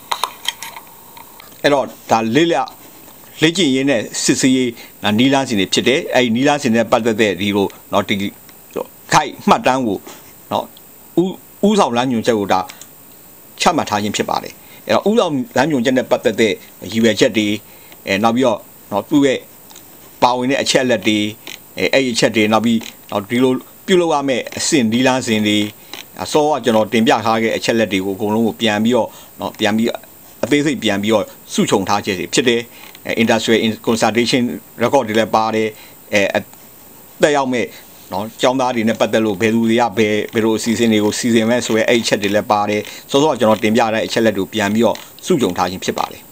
အဲ့တော့ဒါလေးလလေ့ကျင့်ရင်းနဲ့စစ်ဆေးရေးနီလာစင်တွေဖြစ်တယ်အဲ့ဒီနီလာစင်နဲ့ပတ်သက်တဲ့ဒီလိုเนาะဒီခိုက်မှတ်တမ်းကိုเนาะဥဥဆောင်လမ်းညွှန်ချက်ကိုဒါချမှတ်ထားခြင်းဖြစ်ပါတယ်အဲ့တော့ဥဆောင်လမ်းညွှန်ချက်နဲ့ပတ်သက်တဲ့ရည်ရွယ်ချက်တွေအဲနောက်ပြီးတော့เนาะသူ့ရဲ့ပါဝင်တဲ့အချက်လက်တွေအဲအဲ့ဒီအချက်တွေနောက်ပြီးเนาะဒီလိုပြုလုပ်ရမယ့်အဆင့်နီလာစင်တွေအစောကကျွန်တော်တင်ပြထားခဲ့အချက်လက်တွေကိုအကုန်လုံးကိုပြန်ပြီးတော့เนาะပြန်ပြီးအသေးစိတ်ပြန်ပြီးတော့စုခြုံထားခြင်းဖြစ်တယ်industrial consultation record တွေလည်းပါတယ်အဲတက်ရောက်မဲ့เนาะကျောင်းသားတွေနဲ့ပတ်သက်လို့ဘယ်သူတွေကဘယ်ဘယ်လိုအစီအစဉ်တွေကိုစီစဉ်မဲ့ဆိုရဲအဲ့အချက်တွေလည်းပါတယ်စောစောကျွန်တော်တင်ပြတဲ့အချက်လက်တွေပြန်ပြီးတော့စုကြုံထားခြင်းဖြစ်ပါတယ်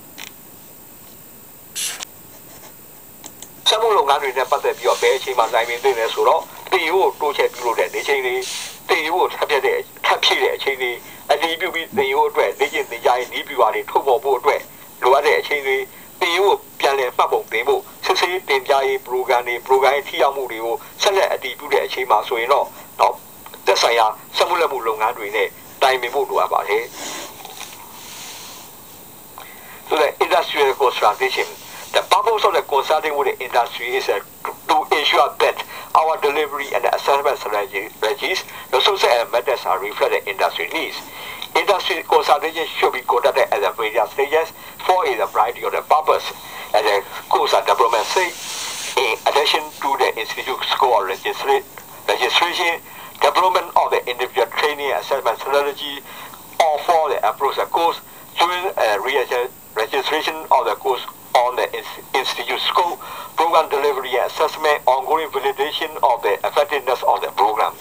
စက်မှုလုပ်ငန်းတွေနဲ့ပတ်သက်ပြီးတော့ဘယ်အချိန်မှနိုင်ပင်သိနေဆိုတော့တီယိုကိုတိုးချက်ပြုလို့တဲ့နေချိန်တွေတီယိုကိုထပ်ပြတဲ့ထပ်ဖြည့်တဲ့အချိန်တွေအတီးပြုပြီးတီယိုအတွက်လေ့ကျင့်သင်ကြားရေးဤပြပါတွေထုတ်ပေါ်ဖို့အတွက်လိုအပ်တဲ့အချိန်တွေတီယိုကိုပြန်လည်မှတ်ပုံတင်ဖို့စစ်စစ်တင်ပြရေး program တွေ program ရဲ့ထိရောက်မှုတွေကိုဆက်လက်အတည်ပြုတဲ့အချိန်မှာဆိုရင်တော့တော့သက်ဆိုင်ရာစက်မှုလက်မှုလုပ်ငန်းတွေနဲ့တိုင်ပင်ဖို့လိုအပ်ပါတယ် So the industrial consultation the purpose of the consulting with the industry is uh, to, to ensure that our delivery and assessment strategies the social and methods are reflected industry needs Industry consultation should be conducted at the various stages for a variety of the purpose and the course of development say in addition to the institute score registry, registration development of the individual training assessment strategy or for the approach the course during a registration of the course on the institute scope, program delivery and assessment, ongoing validation of the effectiveness of the program.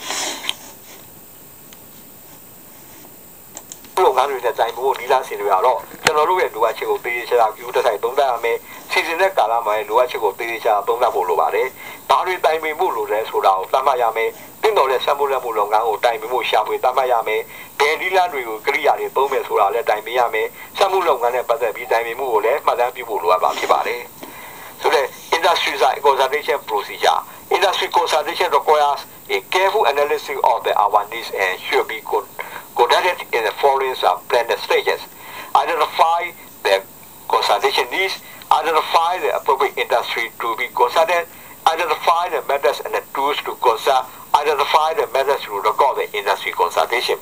လုပ်ငန်းတွေနဲ့တိုင်ဖို့ဒီလားစီတွေကတော့ကျွန်တော်တို့ရဲ့လိုအပ်ချက်ကိုပေးရချတာပြုတက်ဆိုင်သုံးသပ်ရမယ်စီစဉ်တဲ့ကာလမှာလိုအပ်ချက်ကိုပေးရချတာသုံးသပ်ဖို့လိုပါတယ်ဘာတွေတိုင်ပင်ဖို့လိုလဲဆိုတာကိုသတ်မှတ်ရမယ်တင်တော်တဲ့စံမိုးလက်မှုလုပ်ငန်းကိုတိုင်ပင်ဖို့ရှာဖွေသတ်မှတ်ရမယ်ဘယ်ဒီလားတွေကိုကိရိယာတွေသုံးမယ်ဆိုတာလည်းတိုင်ပင်ရမယ်စံမှုလုပ်ငန်းနဲ့ပတ်သက်ပြီးတိုင်ပင်မှုကိုလည်းမှတ်တမ်းပြုဖို့လိုအပ်ပါဖြစ်ပါတယ်ဆိုတဲ့ industry side consultation procedure industry consultation requires a careful analysis of the our needs and should be good conducted in the following uh, planned stages. Identify the consultation needs, identify the appropriate industry to be consulted, identify the methods and the tools to consult, identify the methods to record the industry consultation.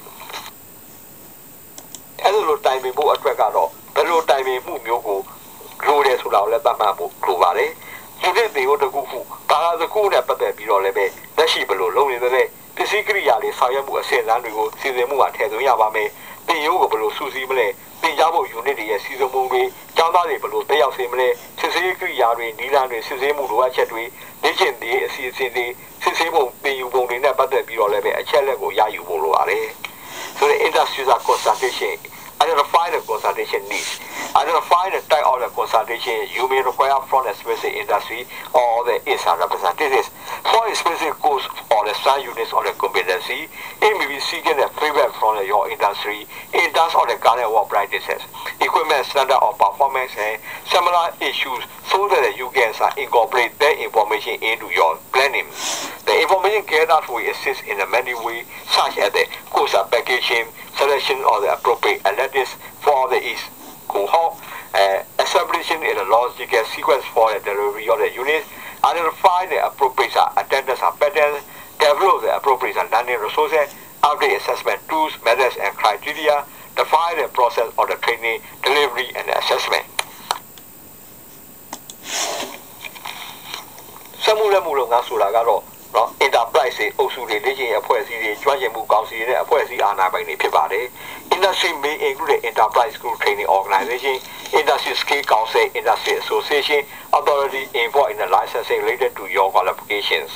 အဲ့လိုတိုင်ပင်ဖို့အတွက်ကတော့ဘယ်လိုတိုင်ပင်မှုမျိုးကိုလိုတယ်ဆိုတာကိုလည်းသတ်မှတ်ဖို့လိုပါတယ်။ဒီနေ့ဒီကိုတကူခုဘာသာစကူနဲ့ပတ်သက်ပြီးတော့လည်းပဲလက်ရှိဘယ်လိုလုပ်နေသလဲပစ္စည်းကိရိယာတွေဆောင်ရွက်မှုအဆင့်အတန်းတွေကိုစီစဉ်မှုကထည့်သွင်းရပါမယ်။တင်ရိုးကိုဘယ်လိုစူးစီးမလဲ။တင်ကြားဖို့ unit တွေရဲ့စီစဉ်မှုတွေကျောင်းသားတွေဘယ်လိုတက်ရောက်စေမလဲ။စစ်ဆေးကိရိယာတွေနီးလန်းတွေစစ်ဆေးမှုလိုအပ်ချက်တွေလေ့ကျင့်တွေအစီအစဉ်တွေစစ်ဆေးပုံတင်ယူပုံတွေနဲ့ပတ်သက်ပြီးတော့လည်းပဲအချက်လက်ကိုရယူဖို့လိုပါတယ်။ဆိုတော့ industry consultation identify the consultation needs. Identify the type of the consultation you may require from the specific industry or the I S A representatives. For a specific course or the stand units of the competency, it may be seeking the feedback from the, your industry in terms of the current work practices, equipment standard of performance and similar issues so that you can uh, incorporate that information into your planning. The information gathered will assist in a many ways such as the course packaging, selection of the appropriate electives for the East cohort, uh, establishing a logical sequence for the delivery of the units, identify the appropriate attendance patterns, develop the appropriate learning resources, update assessment tools, methods and criteria, define the process of the training, delivery and assessment. စက်မှုလက်မှုလုပ်ငန်းဆိုတာကတော့နော် enterprise တွေအုပ်စုတွေလေ့ကျင့်အဖွဲ့အစည်းတွေကျွမ်းကျင်မှုကောင်စီတွေနဲ့အဖွဲ့အစည်းအာဏာပိုင်တွေဖြစ်ပါတယ် Industry may include enterprise group training organization, industry skill council, industry association, authority involved in the licensing related to your qualifications.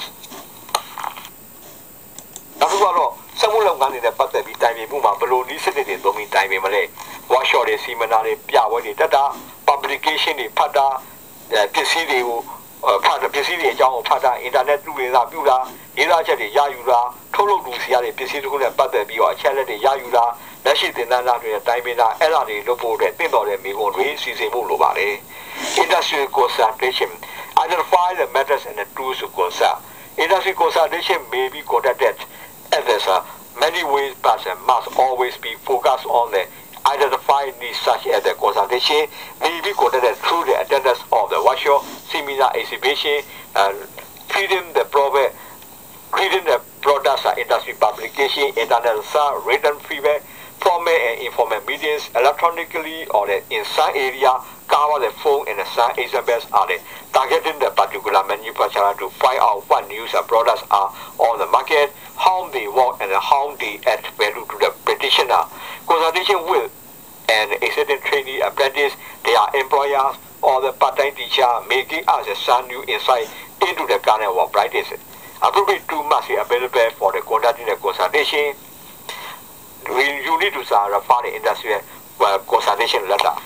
နောက်တစ်ခုကတော့စက်မှုလုပ်ငန်းတွေနဲ့ပတ်သက်ပြီးတိုင်ပင်မှုမှာဘယ်လိုနည်းစနစ်တွေသုံးပြီးတိုင်ပင်မလဲ workshop တွေ seminar တွေပြပွဲတွေတက်တာ publication တွေဖတ်တာပစ္စည်းတွေကိုဖတ်ပစ္စည်းတွေအကြောင်းကိုဖတ်တာ internet တူရတာပြုတာရေးသားချက်တွေရယူတာထုတ်လုပ်သူစီရတဲ့ပစ္စည်းတစ်ခုနဲ့ပတ်သက်ပြီးတော့အချက်လက်တွေရယူတာလက်ရှိသင်တန်းသားတွေတိုင်ပင်တာအဲ့ဒါတွေလုပ်ဖို့အတွက်တင့်တော်တဲ့မိကွန်တွေစီစဉ်ဖို့လိုပါတယ် Industry consultation identify the methods and the tools to consult Industry consultation may be conducted as there's uh, many ways but uh, must always be focused on the identifying needs such as the consultation may be conducted through the attendance of the workshop, seminar, exhibition, and reading the proper, reading the products, industry publication, internet research, written feedback, formal and informal meetings, electronically or the in some area, cover the phone and the some examples are the targeting the particular manufacturer to find out what news and products are on the market, how they work and how they add value to the practitioner. Consultation with an existing trainee apprentice, their employers or the part-time teacher may give us a some new insight into the current work practices. Appropriate tools must be available for the conducting the consultation. You need to refer the industry uh, consultation letter.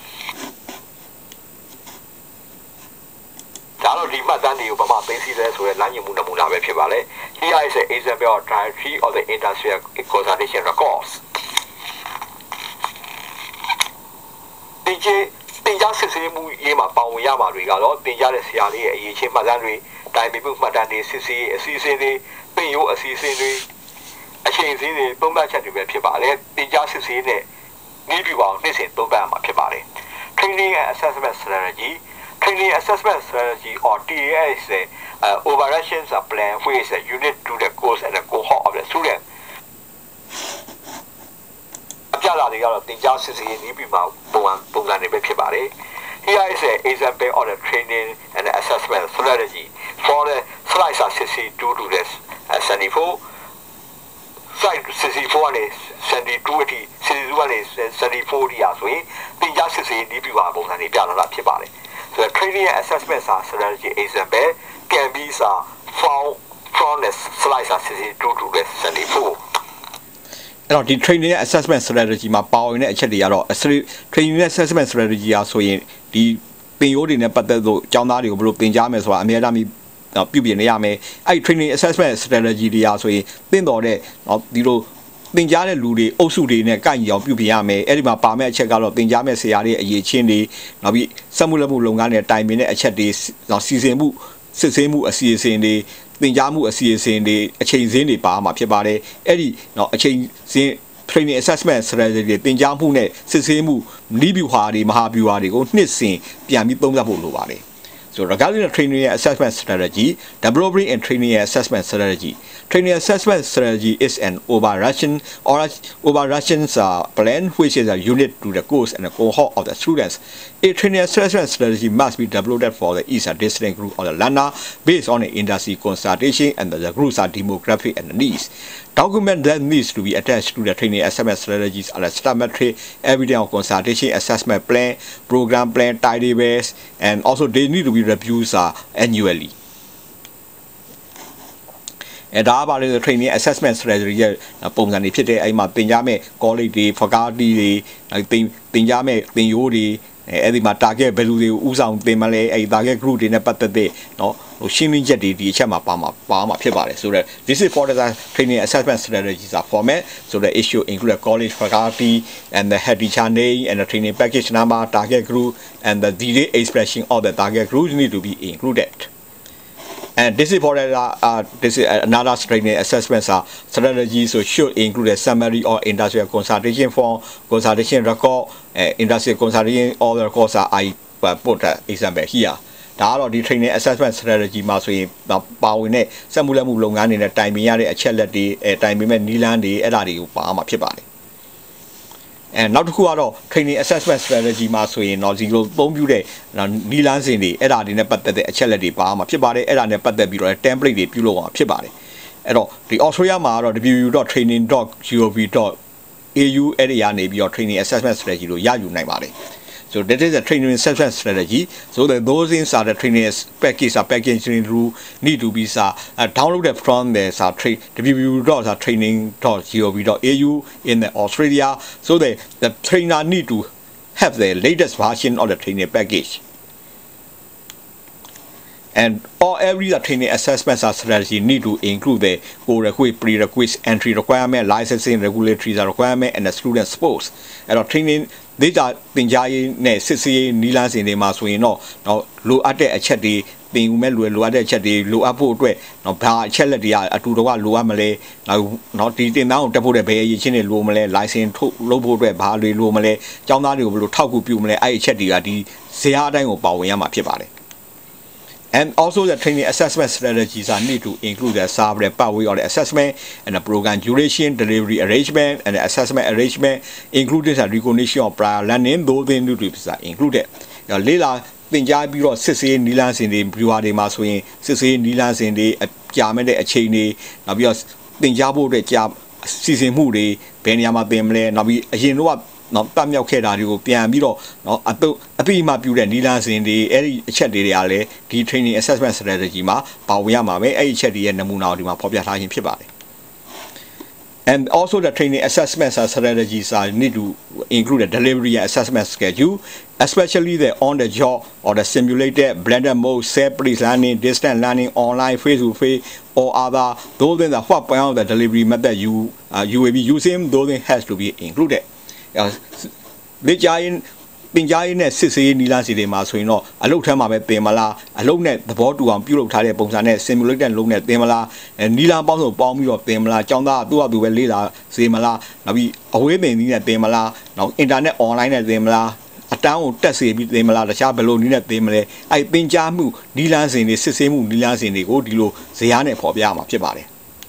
ဒါတော့ဒီမှတ်တမ်းတွေကိုဘာမှသိသိလဲဆိုတဲ့လမ်းညွှန်မှုနမူနာပဲဖြစ်ပါလေ Here is an example of directory of the industrial consultation records. ဒီကျတင်ကြားစစ်ဆေးမှုရေးမှာပါဝင်ရမှာတွေကတော့တင်ကြားတဲ့ဆရာလေးရဲ့အရေးချင်းမှတ်တမ်းတွေတိုင်ပင်မှုမှတ်တမ်းတွေစစ်ဆေးအစီအစဉ်တွေပြင်ရိုးအစီအစဉ်တွေအချိန်စည်းတွေသုံးသပ်ချက်တွေပဲဖြစ်ပါလေတင်ကြားစစ်ဆေးတဲ့နည်းပြအောင်နှစ်စဉ်သုံးသပ်ရမှာဖြစ်ပါလေ Training and assessment strategy Training assessment strategy or T A S is the uh, overarching plan which is a unit to the course and the cohort of the student. အပြလာတွေကတော့တင်ကြားစစ်ဆေးရေးနည်းပြမှာပုံမှန်ပုံစံတွေပဲဖြစ်ပါတယ် Here is an example of the training and the assessment strategy for the slides sixty-two to this uh, seventy-four. Slide sixty-four နဲ့ seventy-two အထိ sixty-two နဲ့ seventy-four အထိอ่ะဆိုရင်တင်ကြားစစ်ဆေးရေးနည်းပြမှာပုံစံတွေပြလာတာဖြစ်ပါတယ် So the training and assessment strategy example can be found from the slides as two to the seventy-four. အဲ့တော့ဒီ training assessment strategy မှာပါဝင်တဲ့အချက်တွေကတော့ training assessment strategy อ่ะဆိုရင်ဒီပင်ရိုးတွေနဲ့ပတ်သက်လို့ကျောင်းသားတွေကိုဘယ်လိုသင်ကြားမယ်ဆိုတာအများအားဖြင့်ပြုပြင်နေရမယ်အဲ့ training assessment strategy တွေอ่ะဆိုရင်သင်တော်တဲ့ဒီလိုသင်ကြားတဲ့လူတွေအုပ်စုတွေနဲ့ကိုက်ညီအောင်ပြုပြင်ရမယ်အဲ့ဒီမှာပါမယ့်အချက်ကတော့သင်ကြားမယ့်ဆရာတွေအရေးချင်းတွေနောက်ပြီးစက်မှုလက်မှုလုပ်ငန်းတွေတိုင်ပင်တဲ့အချက်တွေစီစဉ်မှုစစ်ဆေးမှုအစီအစဉ်တွေသင်ကြားမှုအစီအစဉ်တွေအချိန်စင်းတွေပါမှာဖြစ်ပါတယ်အဲ့ဒီတော့အချိန်စင်း training assessment strategy တွေသင်ကြားမှုနဲ့စစ်ဆေးမှုနီးဗျူဟာတွေမဟာဗျူဟာတွေကိုနှစ်စဉ်ပြန်ပြီးသုံးသပ်ဖို့လိုပါတယ် So regarding the training and assessment strategy, developing and training and assessment strategy. Training and assessment strategy is an overarching or overarching uh, plan which is a unit to the course and the cohort of the students. A training and assessment strategy must be developed for the each distinct group of the learner based on the industry consultation and the groups are demographic and the needs. Document that needs to be attached to the training assessment strategies are the statement, evidence of consultation, assessment plan, program plan, timetables, and also they need to be reviewed uh, annually. And the about training assessment strategy ပုံစံတွေဖြစ်တဲ့အဲ့မှာသင်ကြားမဲ့ college တွေ faculty တွေသင်သင်ကြားမဲ့သင်ရိုးတွေအဲ့ဒီမှာ target ဘယ်လိုတွေကိုဥဆောင်သင်မလဲအဲ့ target group တွေနဲ့ပတ်သက်တဲ့เนาะဟိုရှင်းလင်းချက်တွေဒီအချက်မှာပါမှာပါမှာဖြစ်ပါတယ်ဆိုတော့ this is for the training assessment strategies are format so the issue include the college faculty and the head teacher name and the training package number target group and the detailed expression of the target groups need to be included. And this is for the, uh, this is another training assessment uh, strategy, so should include a summary or industrial consultation form, consultation record, uh, industrial consultation, all the records are I uh, put an example here. ဒါကတော့ဒီ training assessment strategy မှာဆိုရင်ပါဝင်တဲ့စက်မှုလက်မှုလုပ်ငန်းတွေနဲ့တိုင်ပင်ရတဲ့အချက်လက်တွေအဲတိုင်ပင်မဲ့နည်းလမ်းတွေအဲ့ဒါတွေကိုပါမှာဖြစ်ပါတယ်အဲနောက်တစ်ခုကတော့ training assessment strategy မှာဆိုရင်တော့ဒီလိုပုံပြတဲ့နီလန်းစဉ်တွေအဲ့ဒါတွေနဲ့ပတ်သက်တဲ့အချက်လက်တွေပါမှာဖြစ်ပါတယ်အဲ့ဒါနဲ့ပတ်သက်ပြီးတော့ template တွေပြုလုပ်အောင်ဖြစ်ပါတယ်အဲ့တော့ဒီ Australia မှာကတော့ w w w dot training dot gov dot a u အဲ့ဒီကနေပြီးတော့ training assessment strategy လို့ရယူနိုင်ပါတယ်So that is a training assessment strategy. So that those things are the training package or packaging rule need to be uh, downloaded from the uh, tra w w w dot training dot gov dot a u in the Australia. So that the trainer need to have the latest version of the training package. And all every the training assessment strategy need to include the co-requisite, prerequisite, entry requirement, licensing, regulatory requirement, and the student sports. And the training they are သင်ကြားရေးနဲ့စစ်ဆေးရေးနီးလန်းစဉ်တွေမှာဆိုရင်တော့တော့လိုအပ်တဲ့အချက်တွေသင်ယူမဲ့လိုလိုအပ်တဲ့အချက်တွေလိုအပ်ဖို့အတွက်တော့ဘာအချက်လက်တွေကအတူတကွလိုအပ်မလဲနောက်တော့ဒီတင်သားကိုတက်ဖို့တဲ့ဘယ်အရေးချင်းတွေလိုမလဲ license ထုတ်လုပ်ဖို့အတွက်ဘာတွေလိုမလဲကျောင်းသားတွေကိုဘယ်လိုထောက်ကူပြုမလဲအဲ့အချက်တွေကဒီဇာတ်အတိုင်းကိုပါဝင်ရမှာဖြစ်ပါတယ် And also the training assessment strategies are need to include the subject pathway or the assessment and the program duration, delivery arrangement, and the assessment arrangement, including the recognition of prior learning, those things need to be included. Now, later, သင်ကြားပြီးတော့စစ်ဆေးနီလန်းစဉ်တွေဗျူဟာတွေမှာဆိုရင်စစ်ဆေးနီလန်းစဉ်တွေကြာမဲ့တဲ့အချိန်တွေနောက်ပြီးတော့သင်ကြားဖို့အတွက်ကြာစီစဉ်မှုတွေဘယ်နေရာမှာသင်မလဲနောက်ပြီးအရင်တော့နော်တတ်မြောက်ခဲ့တာတွေကိုပြန်ပြီးတော့နော်အတုအပိမပြုတဲ့နီလန်းစဉ်တွေအဲ့ဒီအချက်တွေကလည်းဒီ training assessment strategy မှာပါဝင်ရမှာပဲအဲ့ဒီအချက်တွေရဲ့နမူနာကိုဒီမှာဖော်ပြထားခြင်းဖြစ်ပါတယ် And also the training assessment strategies are need to include the delivery and assessment schedule, especially the on-the-job or the simulated blended mode, self-paced learning, distance learning, online, face-to-face, or other. Those things are what point of the delivery method you uh, you will be using. Those things has to be included. လေ့ကျင့်ပင်ကြားရေးနဲ့စစ်ဆေးရေးနီလန်းစီတွေမှာဆိုရင်တော့အလုပ်ထမ်းမှာပဲသင်မလားအလုပ်နဲ့သဘောတူအောင်ပြုလုပ်ထားတဲ့ပုံစံနဲ့ simulated လုပ်နဲ့သင်မလားနီလန်းပေါင်းစုံပေါင်းပြီးတော့သင်မလားကျောင်းသားသူ့အတူပဲလေ့လာစေမလားနောက်ပြီးအဝေးသင်နည်းနဲ့သင်မလားနောက် internet online နဲ့သင်မလားအတန်းကိုတက်စေပြီးသင်မလားတခြားဘယ်လိုနည်းနဲ့သင်မလဲအဲ့ပင်ကြားမှုနီလန်းစင်တွေစစ်ဆေးမှုနီလန်းစင်တွေကိုဒီလိုဇယားနဲ့ဖော်ပြရမှာဖြစ်ပါတယ်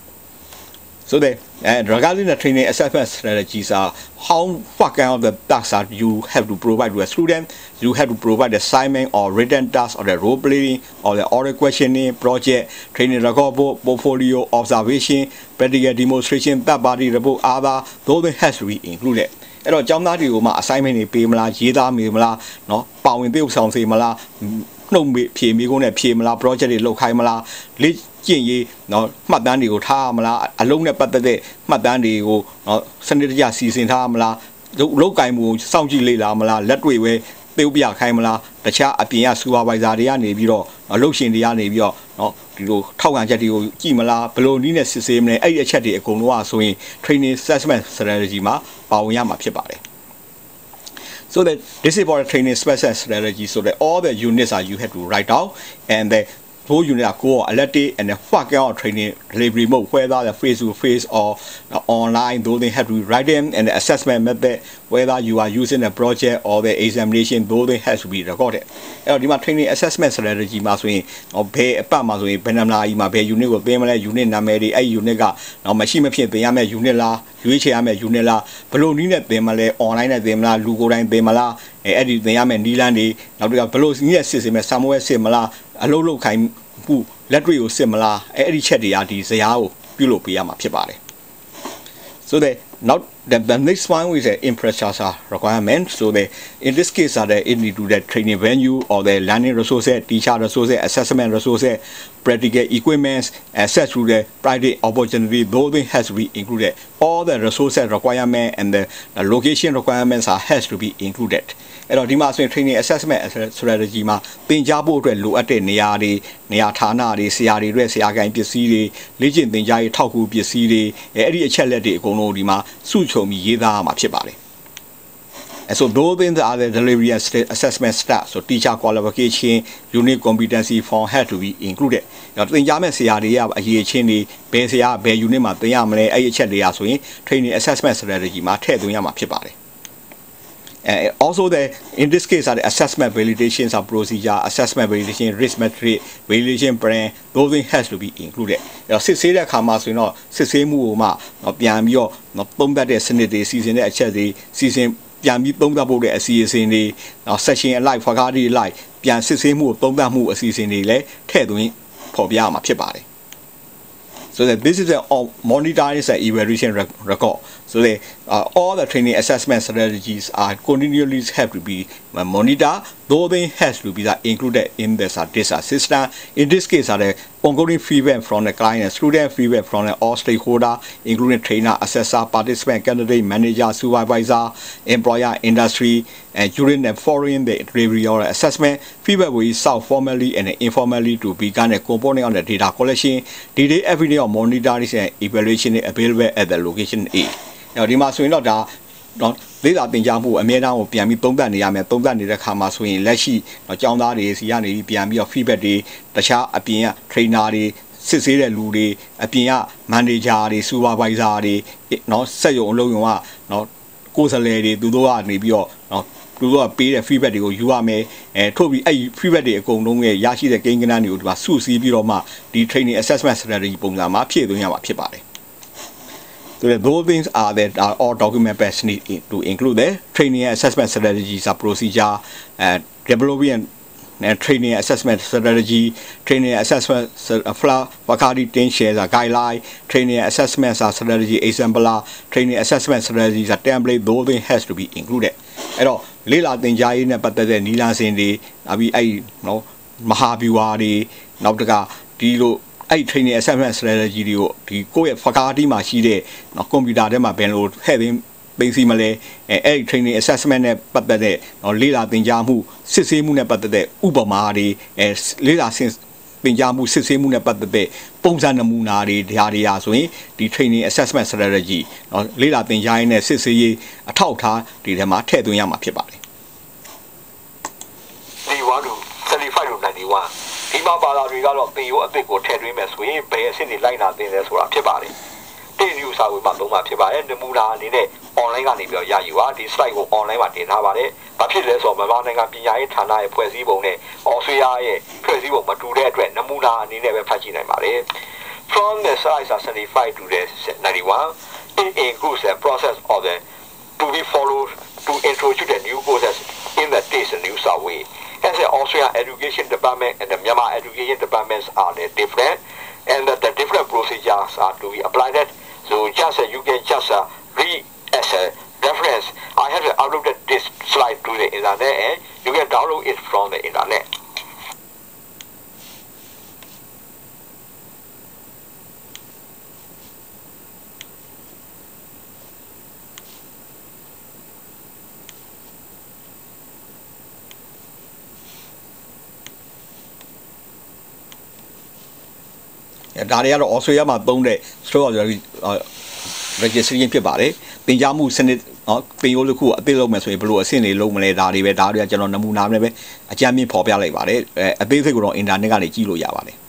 So that and regarding the training assessment strategies are how what kind of the tasks are you have to provide to a student. You have to provide the assignment or written tasks or the role playing or the oral questioning project, training record book, portfolio, observation, practical demonstration, third party report, other those has to be included. အဲ့တော့ကျောင်းသားတွေကိုမှ assignment တွေပေးမလားရေးသားမိမလားเนาะပါဝင်ပြုဆောင်စေမလားနှုတ်ဖြေမိကုန်းနဲ့ဖြေမလား project တွေလုပ်ခိုင်းမလားလေ့ကျင့်ရေးเนาะမှတ်တမ်းတွေကိုထားမလားအလုံးနဲ့ပတ်သက်တဲ့မှတ်တမ်းတွေကိုเนาะစနစ်တကျစီစဉ်ထားမလားလောက်ကင်မှုစောင့်ကြည့်လေ့လာမလားလက်တွေ့ပဲသေုပ်ပြခိုင်းမလားတခြားအပြင်က supervisor တွေကနေပြီးတော့အလုပ်ရှင်တွေကနေပြီးတော့เนาะဒီလိုထောက်ခံချက်တွေကိုကြည့်မလားဘယ်လိုနည်းနဲ့စစ်ဆေးမလဲအဲ့ဒီအချက်တွေအကုန်လုံးอ่ะဆိုရင် training assessment strategy မှာပါဝင်ရမှာဖြစ်ပါတယ် so that this is for the training special strategy so that all the units are you have to write down and the whole unit are go alerted and the fuck out training delivery mode whether the face to face or uh, online though they have to write them and the assessment method whether you are using the project or the examination though they has to be recorded အဲ့တော့ဒီမှာ training assessment strategy မှာဆိုရင်ဘယ်အပတ်မှာဆိုရင်ဘယ်နှမလားကြီးမှာဘယ် unit ကိုသင်မလဲ unit နာမည်တွေအဲ့ unit ကတော့မရှိမဖြစ်သင်ရမယ့် unit လားရွေးချယ်ရမယ့် unit လားဘယ်လိုနည်းနဲ့သင်မလဲ online နဲ့သင်မလားလူကိုယ်တိုင်သင်မလားအဲ့အဲ့ဒီသင်ရမယ့်နည်းလမ်းတွေနောက်တစ်ခါဘယ်လိုနည်းနဲ့စစ်စင်မဲ့ samuel စစ်မလားအလုပ်လုပ်ခိုင်းမှုလက်တွေ့ကိုစစ်မလားအဲ့အဲ့ဒီချက်တွေကဒီဇယားကိုပြုလုပ်ပေးရမှာဖြစ်ပါတယ် so that now the, the next one is the infrastructure requirement so that in this case are the it need to the training venue or the learning resources teacher resources assessment resources practical equipments access to the private opportunity those things has to be included all the resources requirement and the, the location requirements are has to be included အဲ့တော့ဒီမှာဆိုရင် training assessment strategy မှာသင်ကြားဖို့အတွက်လိုအပ်တဲ့နေရာတွေနေရာဌာနတွေဆရာတွေအတွက်ဆရာကိုင်ပစ္စည်းတွေလေ့ကျင့်သင်ကြားရေးထောက်ကူပစ္စည်းတွေအဲ့ဒီအချက်လက်တွေအကုန်လုံးဒီမှာစုခြုံပြီးရေးသားရမှာဖြစ်ပါတယ် And so those things are the delivery assessment staff so teacher qualification unit competency form had to be included အဲ့တော့သင်ကြားမဲ့ဆရာတွေကအရေးချင်းတွေဘယ်ဆရာဘယ် unit မှာသင်ရမလဲအဲ့ဒီအချက်တွေကဆိုရင် training assessment strategy မှာထည့်သွင်းရမှာဖြစ်ပါတယ်And also the in this case are the assessment validations of procedure assessment validation risk metric validation plan those things has to be included အဲ့တော့စစ်ဆေးတဲ့အခါမှာဆိုရင်တော့စစ်ဆေးမှုကိုမှပြန်ပြီးတော့သုံးသပ်တဲ့စနစ်တွေစီစဉ်တဲ့အချက်တွေစီစဉ်ပြန်ပြီးသုံးသပ်ဖို့တဲ့အစီအစဉ်တွေ section အလိုက် faculty အလိုက်ပြန်စစ်ဆေးမှုကိုသုံးသပ်မှုအစီအစဉ်တွေလည်းထည့်သွင်းဖော်ပြရမှာဖြစ်ပါတယ် So that this is a monitoring and evaluation record. So that uh, all the training assessment strategies are continually have to be monitored. Though they has to be included in this, uh, this uh, system. In this case, are the ongoing feedback from the client, student feedback from the all stakeholder, including trainer, assessor, participant, candidate, manager, supervisor, employer, industry, and during and following the review or assessment, feedback will be solved formally and informally to become a component of the data collection. Data every day of monitoring and evaluation is available at the location A. Now, the master not that. နော်လေ့လာသင်ကြားမှုအများအားကိုပြန်ပြီးသုံးသပ်နေရမယ်သုံးသပ်နေတဲ့အခါမှာဆိုရင်လက်ရှိအကြောင်းသားတွေစီကနေပြန်ပြီးတော့ feedback တွေတခြားအပြင်က trainer တွေစစ်ဆေးတဲ့လူတွေအပြင်က manager တွေ supervisor တွေနော်စက်ရုံအလုပ်ရုံကနော်ကိုယ်စားလှယ်တွေသူတို့ကနေပြီးတော့နော်သူတို့ကပေးတဲ့ feedback တွေကိုယူရမယ်အဲထို့ပြီးအဲ့ feedback တွေအကုန်လုံးရဲ့ရရှိတဲ့ကိန်းဂဏန်းတွေကိုဒီမှာစုစည်းပြီးတော့မှဒီ training assessment strategy ပုံစံမှာဖြည့်သွင်းရမှာဖြစ်ပါတယ်So those things are that are all document based need to include the training assessment strategies, a procedure, and developing and training assessment strategy, training assessment flow, faculty ten shares a guideline, training assessment strategy exemplar, training assessment strategies a template. Those things has to be included. အဲ့တော့လေ့လာသင်ကြားရေးနဲ့ပတ်သက်တဲ့နည်းလမ်းစဉ်တွေအပြီးအဲ့နော်မဟာဗျူဟာတွေနောက်တကဒီလိုအဲ့ training assessment strategy တွေကိုဒီကိုယ့်ရဲ့ faculty မှာရှိတဲ့နော် computer ထဲမှာဘယ်လိုထည့်သွင်းသိသိမလဲအဲအဲ့ training assessment နဲ့ပတ်သက်တဲ့နော်လေ့လာသင်ကြားမှုစစ်ဆေးမှုနဲ့ပတ်သက်တဲ့ဥပမာတွေအဲလေ့လာသင်ကြားမှုစစ်ဆေးမှုနဲ့ပတ်သက်တဲ့ပုံစံနမူနာတွေဒါတွေရာဆိုရင်ဒီ training assessment strategy နော်လေ့လာသင်ကြားရေးနဲ့စစ်ဆေးရေးအထောက်အထားဒီထဲမှာထည့်သွင်းရမှာဖြစ်ပါတယ်ဒီone to thirty-five to ninety-oneဒီမှာပါလာတွေကတော့သင်ရိုးအသစ်ကိုထည့်သွင်းမယ်ဆိုရင်ဘယ်အဆင့်တွေလိုက်နာသင်လဲဆိုတာဖြစ်ပါတယ်တင်ယူစာဝင်မှာသုံးမှာဖြစ်ပါတယ်နမူနာအနေနဲ့ online ကနေပြီးတော့ရယူပါဒီ slide ကို online မှာတင်ထားပါတယ်ဘာဖြစ်လဲဆိုတော့မြန်မာနိုင်ငံပညာရေးဌာနရဲ့ဖွဲ့စည်းပုံနဲ့ဩစတြေးလျရဲ့ဖွဲ့စည်းပုံမတူတဲ့အတွက်နမူနာအနေနဲ့ပဲဖတ်ကြည့်နိုင်ပါတယ် From the slides are seventy-five to the ninety-one it includes the process of the to be followed to introduce the new process in the taste and new way as the Australian education department and the Myanmar education departments are different and that the different procedures are to be applied so just uh, you can just uh, read as a reference have uploaded this slide to the internet and you can download it from the internet. ဒါတွေကတော့ Australia မှာသုံးတဲ့ stroke registration ဖြစ်ပါတယ်တင်ကြားမှုစနစ်ပင်ရိုးတစ်ခုအသစ်လုပ်မယ်ဆိုရင်ဘယ်လိုအဆင့်တွေလုပ်မလဲဒါတွေပဲဒါတွေကကျွန်တော်နမူနာနဲ့ပဲအကြမ်းမြင့်ဖော်ပြလိုက်ပါတယ်အဲအသေးစိတ်ကိုတော့ internet ကနေကြည့်လို့ရပါတယ်